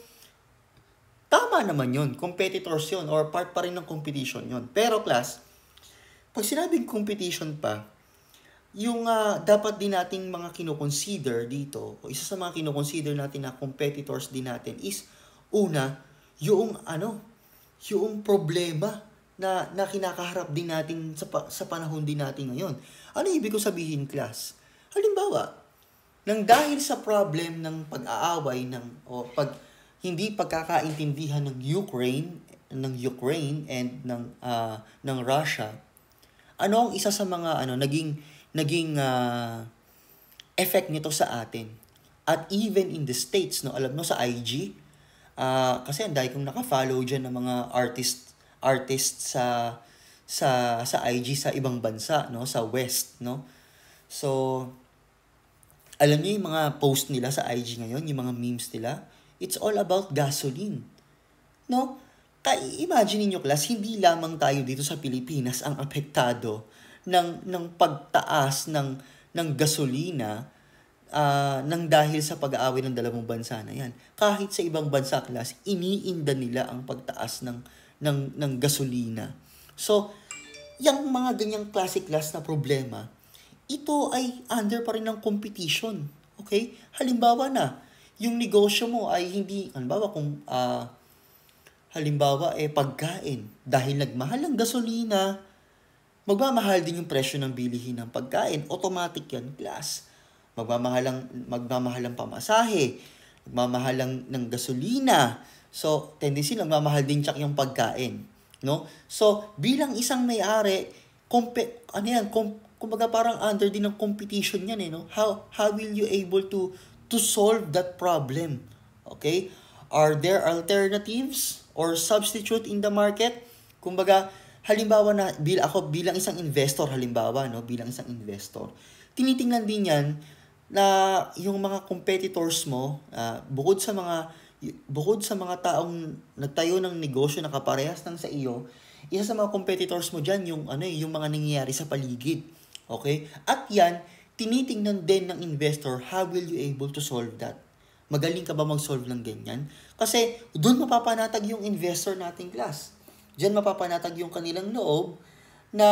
tama naman yun. Competitors yun, or part pa rin ng competition yun. Pero, class, pag sinabing competition pa, yung uh, dapat din nating mga kinoconsider dito, o isa sa mga kinoconsider natin na competitors din natin is, una, yung ano, yung problema na, na kinakaharap din natin sa, sa panahon din natin ngayon. Ano ibig ko sabihin, class? Halimbawa, nang dahil sa problem ng pag-aaway ng, o pag, hindi pagkakaintindihan ng Ukraine, ng Ukraine and ng, uh, ng Russia, ano ang isa sa mga ano naging, naging uh, effect nito sa atin? At even in the States, no, alam mo sa I G, uh, kasi ang dahil kong naka-follow dyan ng mga artist artist sa sa sa I G sa ibang bansa, no, sa West, no. So alam niyo yung mga post nila sa I G ngayon, yung mga memes nila, it's all about gasoline. No? Kaya imagine niyo, class, hindi lamang tayo dito sa Pilipinas ang apektado ng ng pagtaas ng ng gasolina ah, nang dahil sa pag-aaway ng dalawang bansa na yan. Kahit sa ibang bansa, class, iniinda nila ang pagtaas ng, ng, ng gasolina. So, yung mga ganyang classic class na problema, ito ay under pa rin ng competition. Okay? Halimbawa na, yung negosyo mo ay hindi, halimbawa kung, ah, halimbawa eh pagkain. Dahil nagmahal ang gasolina, magmamahal din yung presyo ng bilihin ng pagkain. Automatic yan, class. Magmamahal ang, magmamahal ang pamasahe, magmamahal ang ng gasolina. So, tendency magmamahal din tsak yung pagkain, no? So, bilang isang may-ari, kompe, ano yan, kom, kumbaga parang under din ng competition yan eh, no? How how will you able to to solve that problem? Okay? Are there alternatives or substitute in the market? Kumbaga, halimbawa na bil ako bilang isang investor, halimbawa no, bilang isang investor, tinitingnan din yan na yung mga competitors mo, uh, bukod sa mga bukod sa mga taong nagtayo ng negosyo na kaparehas ng sa iyo, isa sa mga competitors mo diyan yung ano yung mga nangyayari sa paligid. Okay? At yan, tinitingnan din ng investor, how will you able to solve that? Magaling ka ba mag-solve ng ganyan? Kasi doon mapapanatag yung investor nating class. Diyan mapapanatag yung kanilang loob na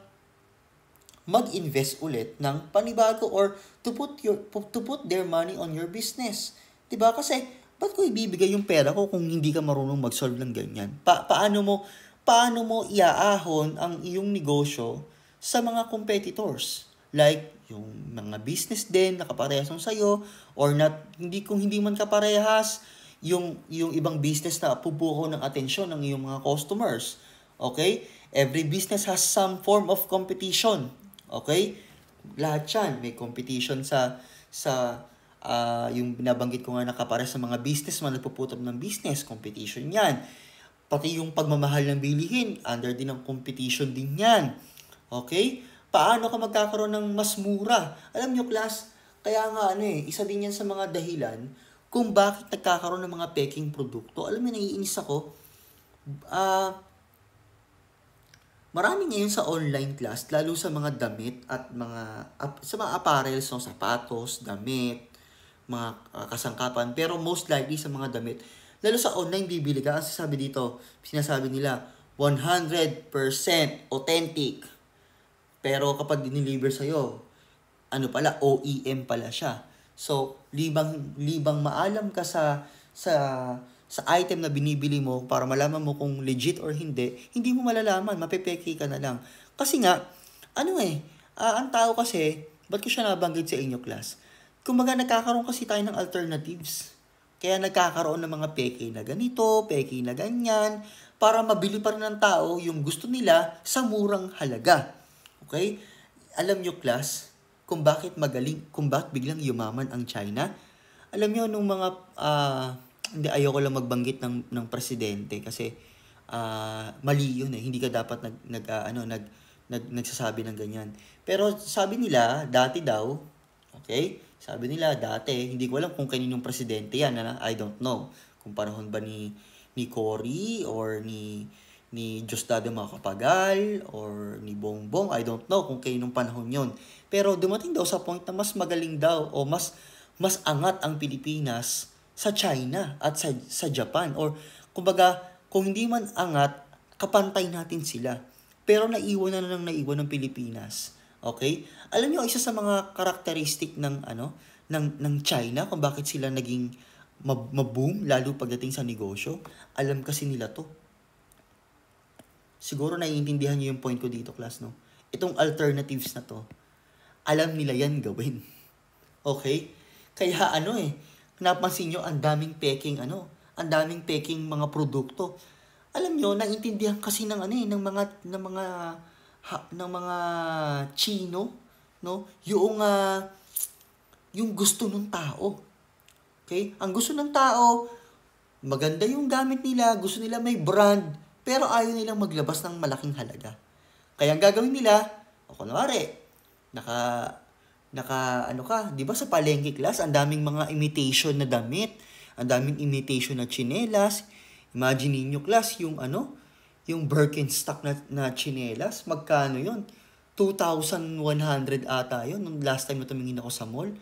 mag-invest ulit ng panibago or to put your to put their money on your business. 'Di ba? Kasi ba't ko ibibigay yung pera ko kung hindi ka marunong mag-solve ng ganyan? Pa paano mo paano mo iaahon ang iyong negosyo sa mga competitors? Like yung mga business din na kaparehas ng sayo or not hindi kung hindi man kaparehas yung yung ibang business na pupuko ng atensyon ng iyong mga customers. Okay? Every business has some form of competition. Okay? Lahat yan. May competition sa sa uh, yung binabanggit ko nga nakapares sa mga business man nagpuputol ng business. Competition yan. Pati yung pagmamahal ng bilihin, under din ng competition din yan. Okay? Paano ka magkakaroon ng mas mura? Alam nyo, class, kaya nga ano eh, isa din yan sa mga dahilan kung bakit nagkakaroon ng mga peking produkto. Alam mo, naiinis ako. Ah... Uh, Marami ngayon sa online class, lalo sa mga damit at mga sa mga apparels, no, sapatos, damit, mga uh, kasangkapan, pero most likely sa mga damit, lalo sa online bibili ka, kasi sabi dito, sinasabi nila, one hundred percent authentic. Pero kapag dineliver sa'yo, ano pala, O E M pala siya. So, libang, libang maalam ka sa, sa, sa item na binibili mo para malaman mo kung legit or hindi, hindi mo malalaman, mapepeki ka na lang. Kasi nga, ano eh, uh, ang tao kasi, ba't ko siya nabanggit sa inyo class? Kumbaga nagkakaroon kasi tayo ng alternatives. Kaya nagkakaroon ng mga peki na ganito, peki na ganyan, para mabili pa rin ng tao yung gusto nila sa murang halaga. Okay? Alam nyo class, kung bakit magaling, kung bakit biglang yumaman ang China? Alam nyo, nung mga... Uh, hindi ayoko lang magbanggit ng ng presidente kasi uh, mali yun eh, hindi ka dapat nag nag uh, ano nag, nag nagsasabi ng ganyan. Pero sabi nila dati daw, okay? Sabi nila dati, hindi ko alam kung kaninong presidente yan, na I don't know. Kung panahon ba ni ni Cory or ni ni Diosdado Macapagal or ni Bongbong, I don't know kung kaninong panahon yon. Pero dumating daw sa point na mas magaling daw o mas mas angat ang Pilipinas sa China at sa, sa Japan. Or, kumbaga, kung hindi man angat, kapantay natin sila. Pero naiwan na nang naiwan ng Pilipinas. Okay? Alam niyo, isa sa mga karakteristik ng, ano, ng, ng China, kung bakit sila naging maboom, lalo pagdating sa negosyo, alam kasi nila to. Siguro naiintindihan niyo yung point ko dito, class, no? Itong alternatives na to, alam nila yan gawin. Okay? Kaya ano eh, napansin nyo, ang daming peking ano, ang daming peking mga produkto. Alam nyo, naintindihan kasi ng ano eh, ng mga ng mga ha, ng mga Chino, no? Yung uh, yung gusto ng tao. Okay? Ang gusto ng tao, maganda yung gamit nila, gusto nila may brand, pero ayaw nilang maglabas ng malaking halaga. Kaya ang gagawin nila, o kunwari, naka naka ano ka, 'di ba sa palengke class, ang daming mga imitation na damit, ang daming imitation na tsinelas. Imagine niyo class yung ano, yung Birkenstock na na tsinelas, magkano 'yon? two thousand one hundred ata 'yon nung last time na tumingin ako sa mall.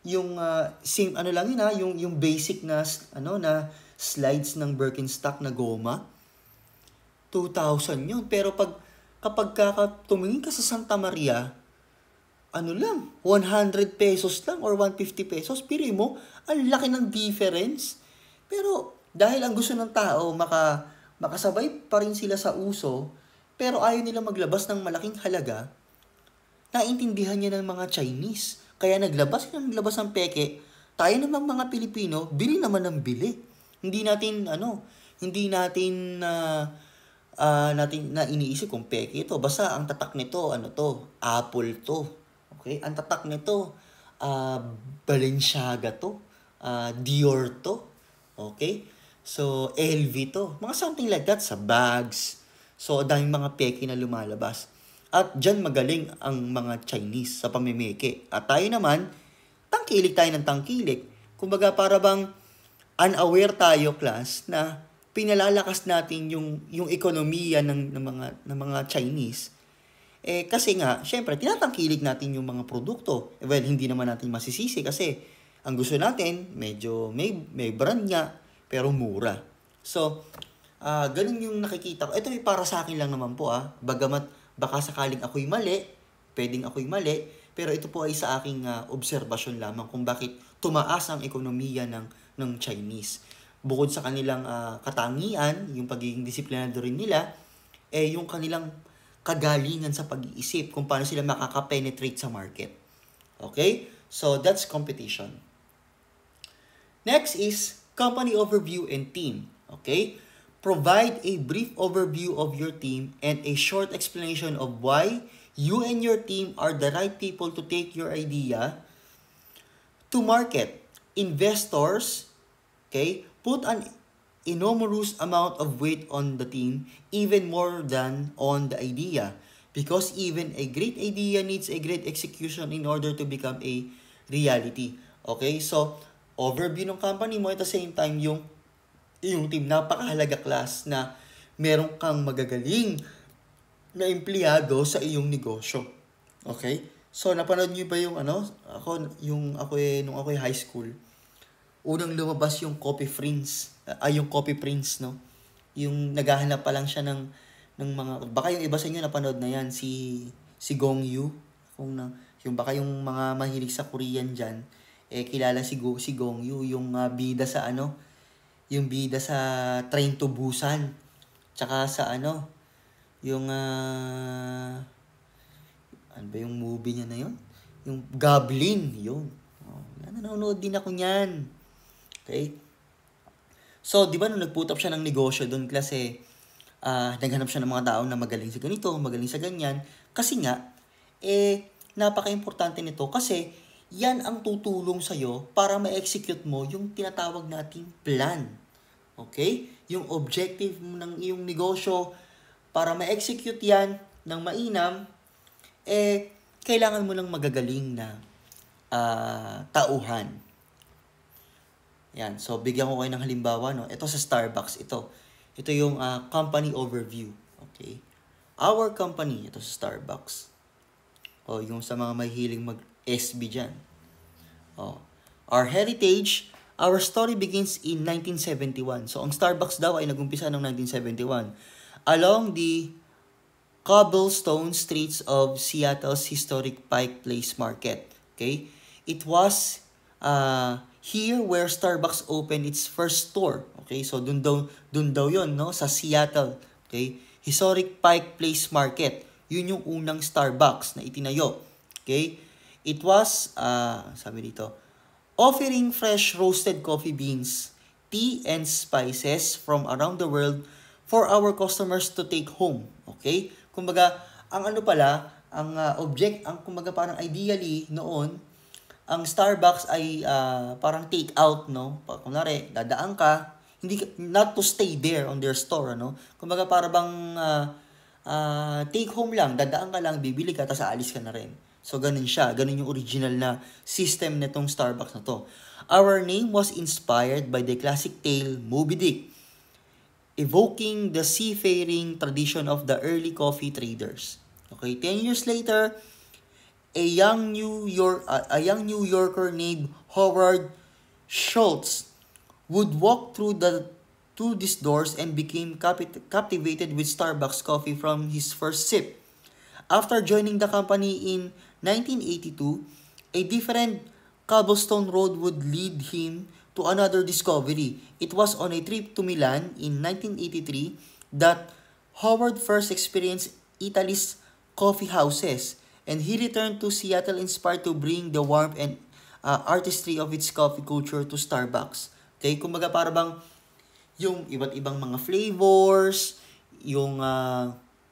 yung uh, sim ano lang yun ha, yung yung basic na ano na slides ng Birkenstock na goma. two thousand yun. Pero pag kapag ka, tumingin ka sa Santa Maria, ano lang, one hundred pesos lang or one hundred fifty pesos. Pili mo, ang laki ng difference. Pero dahil ang gusto ng tao, maka, makasabay pa rin sila sa uso, pero ayaw nila maglabas ng malaking halaga, naintindihan niya ng mga Chinese. Kaya naglabas sila naglabas ng peke. Tayo namang mga Pilipino, bili naman ng bili. Hindi natin, ano, hindi natin, uh, uh, natin na iniisip kung peke ito. Basta ang tatak nito, ano to, Apple to. Okay? Ang tatak nito, uh, Balenciaga to, uh, Dior to. Okay? So, L V to. Mga something like that sa bags. So, daming mga peke na lumalabas. At dyan magaling ang mga Chinese sa pamimiki. At tayo naman, tangkilik tayo ng tangkilik. Kumbaga para bang unaware tayo, class, na pinalalakas natin yung, yung ekonomiya ng, ng, mga, ng mga Chinese. Eh, kasi nga, syempre, tinatangkilik natin yung mga produkto. Well, hindi naman natin masisisi kasi ang gusto natin, medyo may, may brand nga, pero mura. So, uh, ganun yung nakikita ko. Ito ay para sa akin lang naman po, ah. Bagamat baka sakaling ako'y mali, pwedeng ako'y mali, pero ito po ay sa aking uh, obserbasyon lamang kung bakit tumaas ang ekonomiya ng, ng Chinese. Bukod sa kanilang uh, katangian, yung pagiging disiplinado rin nila, eh yung kanilang kagalingan sa pag-iisip kung paano sila makaka-penetrate sa market. Okay? So, that's competition. Next is company overview and team. Okay? Provide a brief overview of your team and a short explanation of why you and your team are the right people to take your idea to market. Investors, okay, put an enormous amount of weight on the team, even more than on the idea. Because even a great idea needs a great execution in order to become a reality. Okay, so overview ng company mo at the same time yung yung team, napakahalaga, class, na meron kang magagaling na empleyado sa iyong negosyo. Okay? So, napanood niyo ba yung ano? Ako, yung ako eh, nung ako eh high school, unang lumabas yung Copy Prince. Ay, uh, yung Copy Prince, no? Yung naghahanap pa lang siya ng, ng mga, baka yung iba sa inyo napanood na yan, si, si Gong Yu. Kung na, yung baka yung mga mahilig sa Korean dyan, eh, kilala si, Go, si Gong Yu, yung uh, bida sa ano, yung bida sa Train to Busan. Tsaka sa ano, yung, uh, ano ba yung movie niya na yun? Yung Goblin, yun. Oh, nanonood din ako niyan. Okay? So, di ba nung nag-put up siya ng negosyo doon, kasi uh, naghanap siya ng mga tao na magaling sa ganito, magaling sa ganyan. Kasi nga, eh, napaka-importante nito kasi yan ang tutulong sa'yo para ma-execute mo yung tinatawag nating plan. Okay? Yung objective ng iyong negosyo, para ma-execute yan ng mainam, eh, kailangan mo lang magagaling na uh, tauhan. Yan. So, bigyan ko kayo ng halimbawa, no? Ito sa Starbucks, ito. Ito yung uh, company overview. Okay? Our company, ito sa Starbucks. O, yung sa mga mahihiling mag-S B dyan. O, our heritage, our story begins in nineteen seventy-one. So, ang Starbucks daw ay nag-umpisa noong nineteen seventy-one. Along the cobblestone streets of Seattle's historic Pike Place Market. Okay? It was uh, here where Starbucks opened its first store. Okay? So, dun daw, dun daw yun, no? Sa Seattle. Okay? Historic Pike Place Market. Yun yung unang Starbucks na itinayo. Okay? It was, uh, sabi dito, offering fresh roasted coffee beans, tea, and spices from around the world for our customers to take home. Okay? Kumbaga, ang ano pala, ang uh, object, ang kumbaga parang ideally noon, ang Starbucks ay uh, parang take out, no? Kunwari, dadaan ka, hindi not to stay there on their store, no? Kumbaga para bang uh, uh, take home lang, dadaan ka lang, bibili ka, tapos aalis ka na rin. So, ganun siya. Ganun yung original na system nitong Starbucks na to. Our name was inspired by the classic tale Moby Dick, evoking the seafaring tradition of the early coffee traders. Okay, ten years later, a young New York uh, a young New Yorker named Howard Schultz would walk through the through these doors and became capit- captivated with Starbucks coffee from his first sip. After joining the company in nineteen eighty-two, a different cobblestone road would lead him to another discovery. It was on a trip to Milan in nineteen eighty-three that Howard first experienced Italy's coffee houses, and he returned to Seattle inspired to bring the warmth and uh, artistry of its coffee culture to Starbucks. Okay, kumbaga para bang yung iba't ibang mga flavors, yung uh,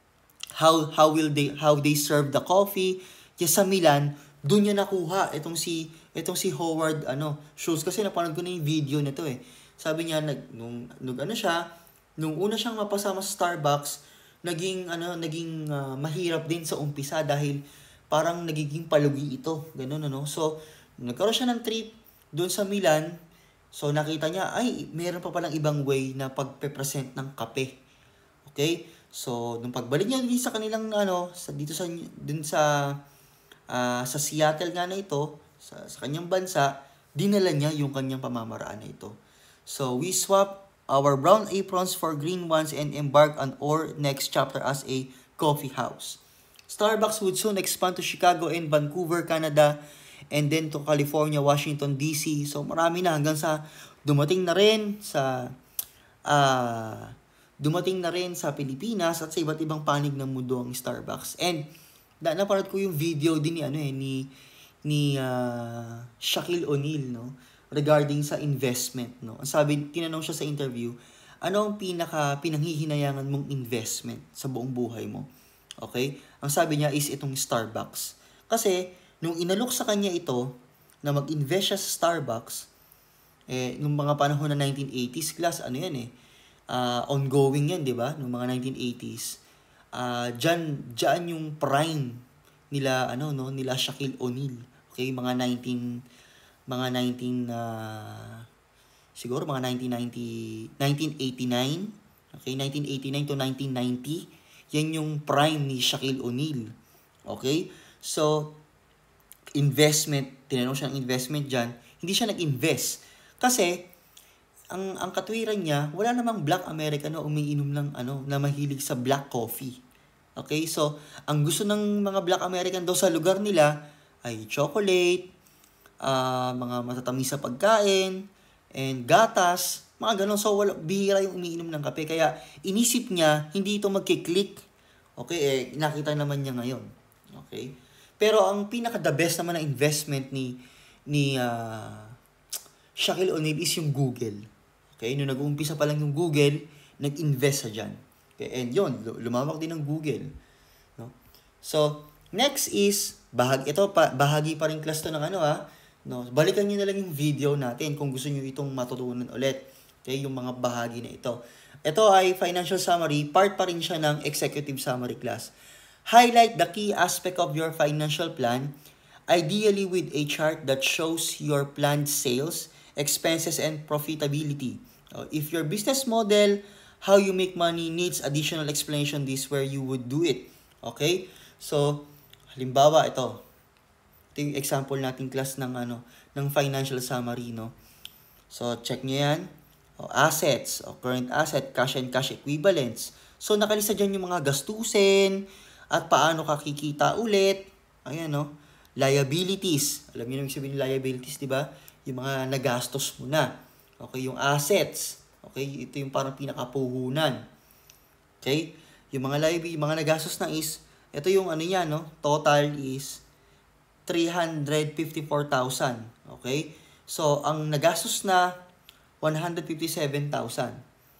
how how will they how they serve the coffee. Yes, sa Milan, doon niya nakuha itong si itong si Howard ano, Schultz, kasi napanood ko na yung video nito eh. Sabi niya nag nung, nung ano siya, nung una siyang mapasama sa Starbucks, naging ano, naging uh, mahirap din sa umpisa dahil parang nagiging palugi ito, ganoon ano. So, nagkaroon siya ng trip doon sa Milan. So, nakita niya, ay, meron pa palang ibang way na pagpe-present ng kape. Okay? So, nung pagbalik niya sa kanilang, ano, sa, dito sa, dun sa, uh, sa Seattle nga na ito, sa, sa kanyang bansa, dinala niya yung kanyang pamamaraan na ito. So, we swap our brown aprons for green ones and embark on our next chapter as a coffee house. Starbucks would soon expand to Chicago and Vancouver, Canada, and then to California, Washington, D C. So, marami na hanggang sa dumating na rin sa uh, dumating na rin sa Pilipinas at sa iba't ibang panig ng mundo ang Starbucks. And na napanood ko yung video din ni ano eh ni ni uh, Shaquille O'Neal, no, regarding sa investment, no. Ang sabi, tinanong siya sa interview, ano ang pinaka pinanghihinayangan mong investment sa buong buhay mo? Okay? Ang sabi niya is itong Starbucks. Kasi nung inalok sa kanya ito, na mag-invest siya sa Starbucks, eh, nung mga panahon na nineteen eighties class, ano yan eh, uh, ongoing yan, di ba? Nung mga nineteen eighties, uh, dyan, dyan yung prime nila, ano, no, nila Shaquille O'Neal. Okay, mga nineteen, mga nineteen, uh, siguro mga nineteen ninety, nineteen eighty-nine, okay, nineteen eighty-nine to nineteen ninety, yan yung prime ni Shaquille O'Neal. Okay, so, investment, tinanong siya ng investment dyan, hindi siya nag-invest. Kasi, ang ang katwiran niya, wala namang black American na umiinom ng ano, na mahilig sa black coffee. Okay? So, ang gusto ng mga black American daw sa lugar nila ay chocolate, uh, mga matatamis sa pagkain, and gatas, mga ganun. So, wala, bihira yung umiinom ng kape. Kaya, inisip niya, hindi ito magkiklik. Okay? Eh, nakita naman niya ngayon. Okay? Pero ang pinaka the best naman na investment ni ni uh, Shaquille O'Neal is yung Google. Okay, nung nag-uumpisa pa lang yung Google, nag-invest sa diyan. Okay, and yun, lumawak din ng Google, no? So, next is bahagi ito pa bahagi pa rin class to ng ano ha, no? Balikan niyo na lang yung video natin kung gusto niyo itong matutunan ulit. Okay, yung mga bahagi na ito. Ito ay financial summary, part pa rin siya ng executive summary class. Highlight the key aspect of your financial plan, ideally with a chart that shows your planned sales, expenses, and profitability. If your business model, how you make money needs additional explanation, this where you would do it. Okay? So, halimbawa ito. Ito yung example nating class ng ano, ng financial summary, no? So, check nyo yan. O, assets, o current asset, cash and cash equivalents. So, nakalista dyan yung mga gastusin, at paano ka kikita ulit. Ayan, no? Liabilities. Alam niyo yung sabihin ng liabilities, di ba? Yung mga nagastos mo na. Okay, yung assets. Okay, ito yung parang pinakapuhunan. Okay? Yung mga liability, yung mga nagastos na is, ito yung ano yan, no? Total is three hundred fifty-four thousand. Okay? So, ang nagastos na one hundred fifty-seven thousand.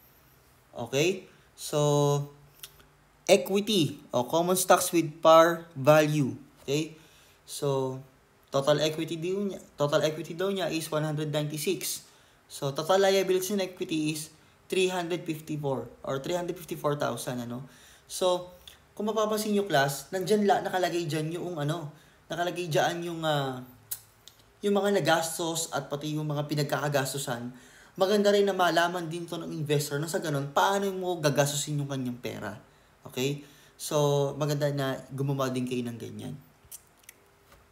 Okay? So, equity o common stocks with par value. Okay? So, total equity daw niya, total equity daw niya is one hundred ninety-six. So, total liabilities and equity is three hundred fifty-four or three hundred fifty-four thousand, ano. So, kung mapapansin niyo class, nandiyan la nakalagay diyan yung ano, nakalagay diyan yung uh, yung mga nagastos at pati yung mga pinagkakagastusan. Maganda rin na malaman din to ng investor na sa ganun, paano mo gagastusin yung kanyang pera. Okay? So, maganda na gumawa din kayo ng ganyan.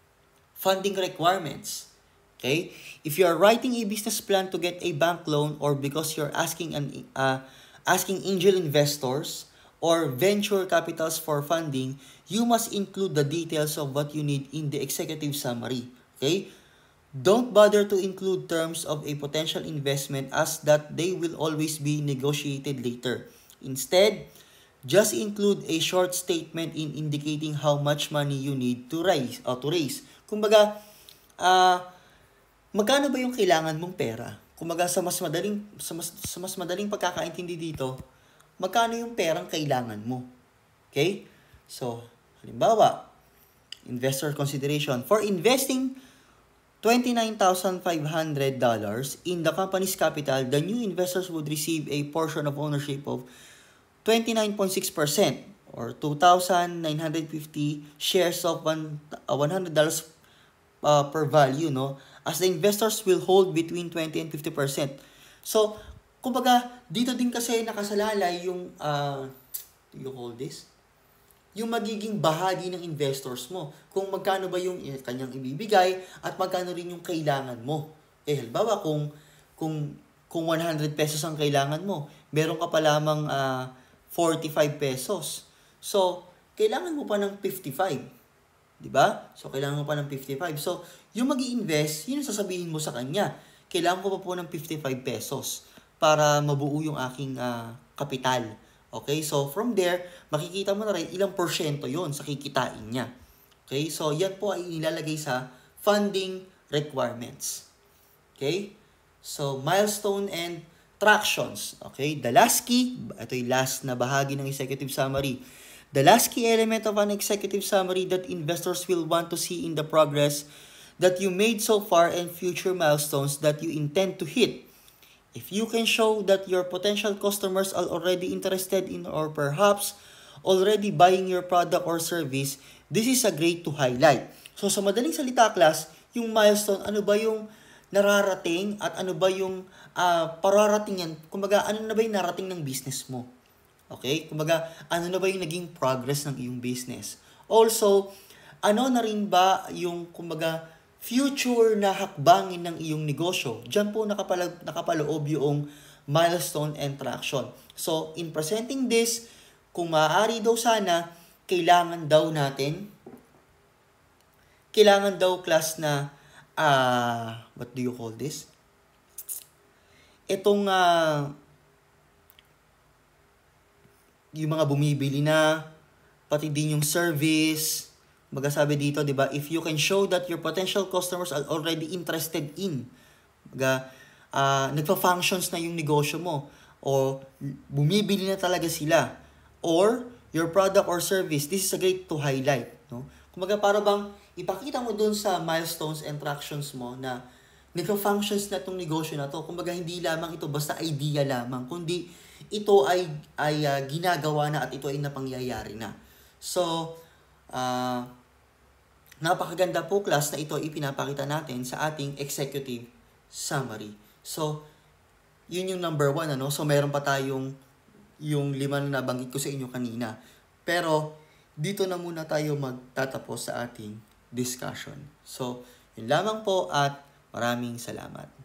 funding requirements. Okay? If you are writing a business plan to get a bank loan or because you're asking an uh, asking angel investors or venture capitals for funding, you must include the details of what you need in the executive summary. Okay? Don't bother to include terms of a potential investment as that they will always be negotiated later. Instead, just include a short statement in indicating how much money you need to raise or to raise. Kumbaga, ah uh, magkano ba yung kailangan mong pera? Kumbaga sa mas madaling sa mas, sa mas madaling pagkakaintindi dito, magkano yung perang kailangan mo? Okay? So, halimbawa, investor consideration for investing twenty-nine thousand five hundred dollars in the company's capital, the new investors would receive a portion of ownership of twenty-nine point six percent or two thousand nine hundred fifty shares of one hundred dollars uh, per value, no? As the investors will hold between twenty and fifty percent. So, kumbaga, dito din kasi nakasalalay yung, uh, do you call this? Yung magiging bahagi ng investors mo. Kung magkano ba yung kanyang ibibigay at magkano rin yung kailangan mo. Eh, halimbawa, kung, kung, kung one hundred pesos ang kailangan mo, meron ka pa lamang uh, forty-five pesos. So, kailangan mo pa ng fifty-five. Diba? So, kailangan mo pa ng fifty-five. So, yung mag-i-invest, yun ang sasabihin mo sa kanya. Kailangan ko pa po ng fifty-five pesos para mabuo yung aking uh, kapital. Okay, so from there, makikita mo na rin ilang porsyento yon sa kikitain niya. Okay, so yan po ay ilalagay sa funding requirements. Okay, so milestone and tractions. Okay, the last key, ito yung last na bahagi ng executive summary. The last key element of an executive summary that investors will want to see in the progress that you made so far and future milestones that you intend to hit. If you can show that your potential customers are already interested in or perhaps already buying your product or service, this is a great to highlight. So sa madaling salita class, yung milestone, ano ba yung nararating at ano ba yung uh, pararating yan? Kumbaga, ano na ba yung narating ng business mo? Okay? Kumbaga, ano na ba yung naging progress ng iyong business? Also, ano na rin ba yung, kumbaga, future na hakbangin ng iyong negosyo? Diyan po nakapala, nakapaloob yung milestone and traction. So, in presenting this, kung maaari daw sana, kailangan daw natin, kailangan daw class na, uh, what do you call this? Itong, uh, yung mga bumibili na, pati din yung service, magasabi dito, di ba? If you can show that your potential customers are already interested in, baga, uh, nagpa-functions na yung negosyo mo, o bumibili na talaga sila, or your product or service, this is a great to highlight, no? Kumbaga, para bang ipakita mo dun sa milestones and tractions mo na nagpa-functions na itong negosyo na to. Kumbaga, hindi lamang ito basta idea lamang, kundi ito ay, ay uh, ginagawa na at ito ay napangyayari na. So, uh, napakaganda po class na ito ipinapakita natin sa ating executive summary. So, yun yung number one, ano? So, meron pa tayong yung lima na nabanggit ko sa inyo kanina. Pero, dito na muna tayo magtatapos sa ating discussion. So, yun lamang po at maraming salamat.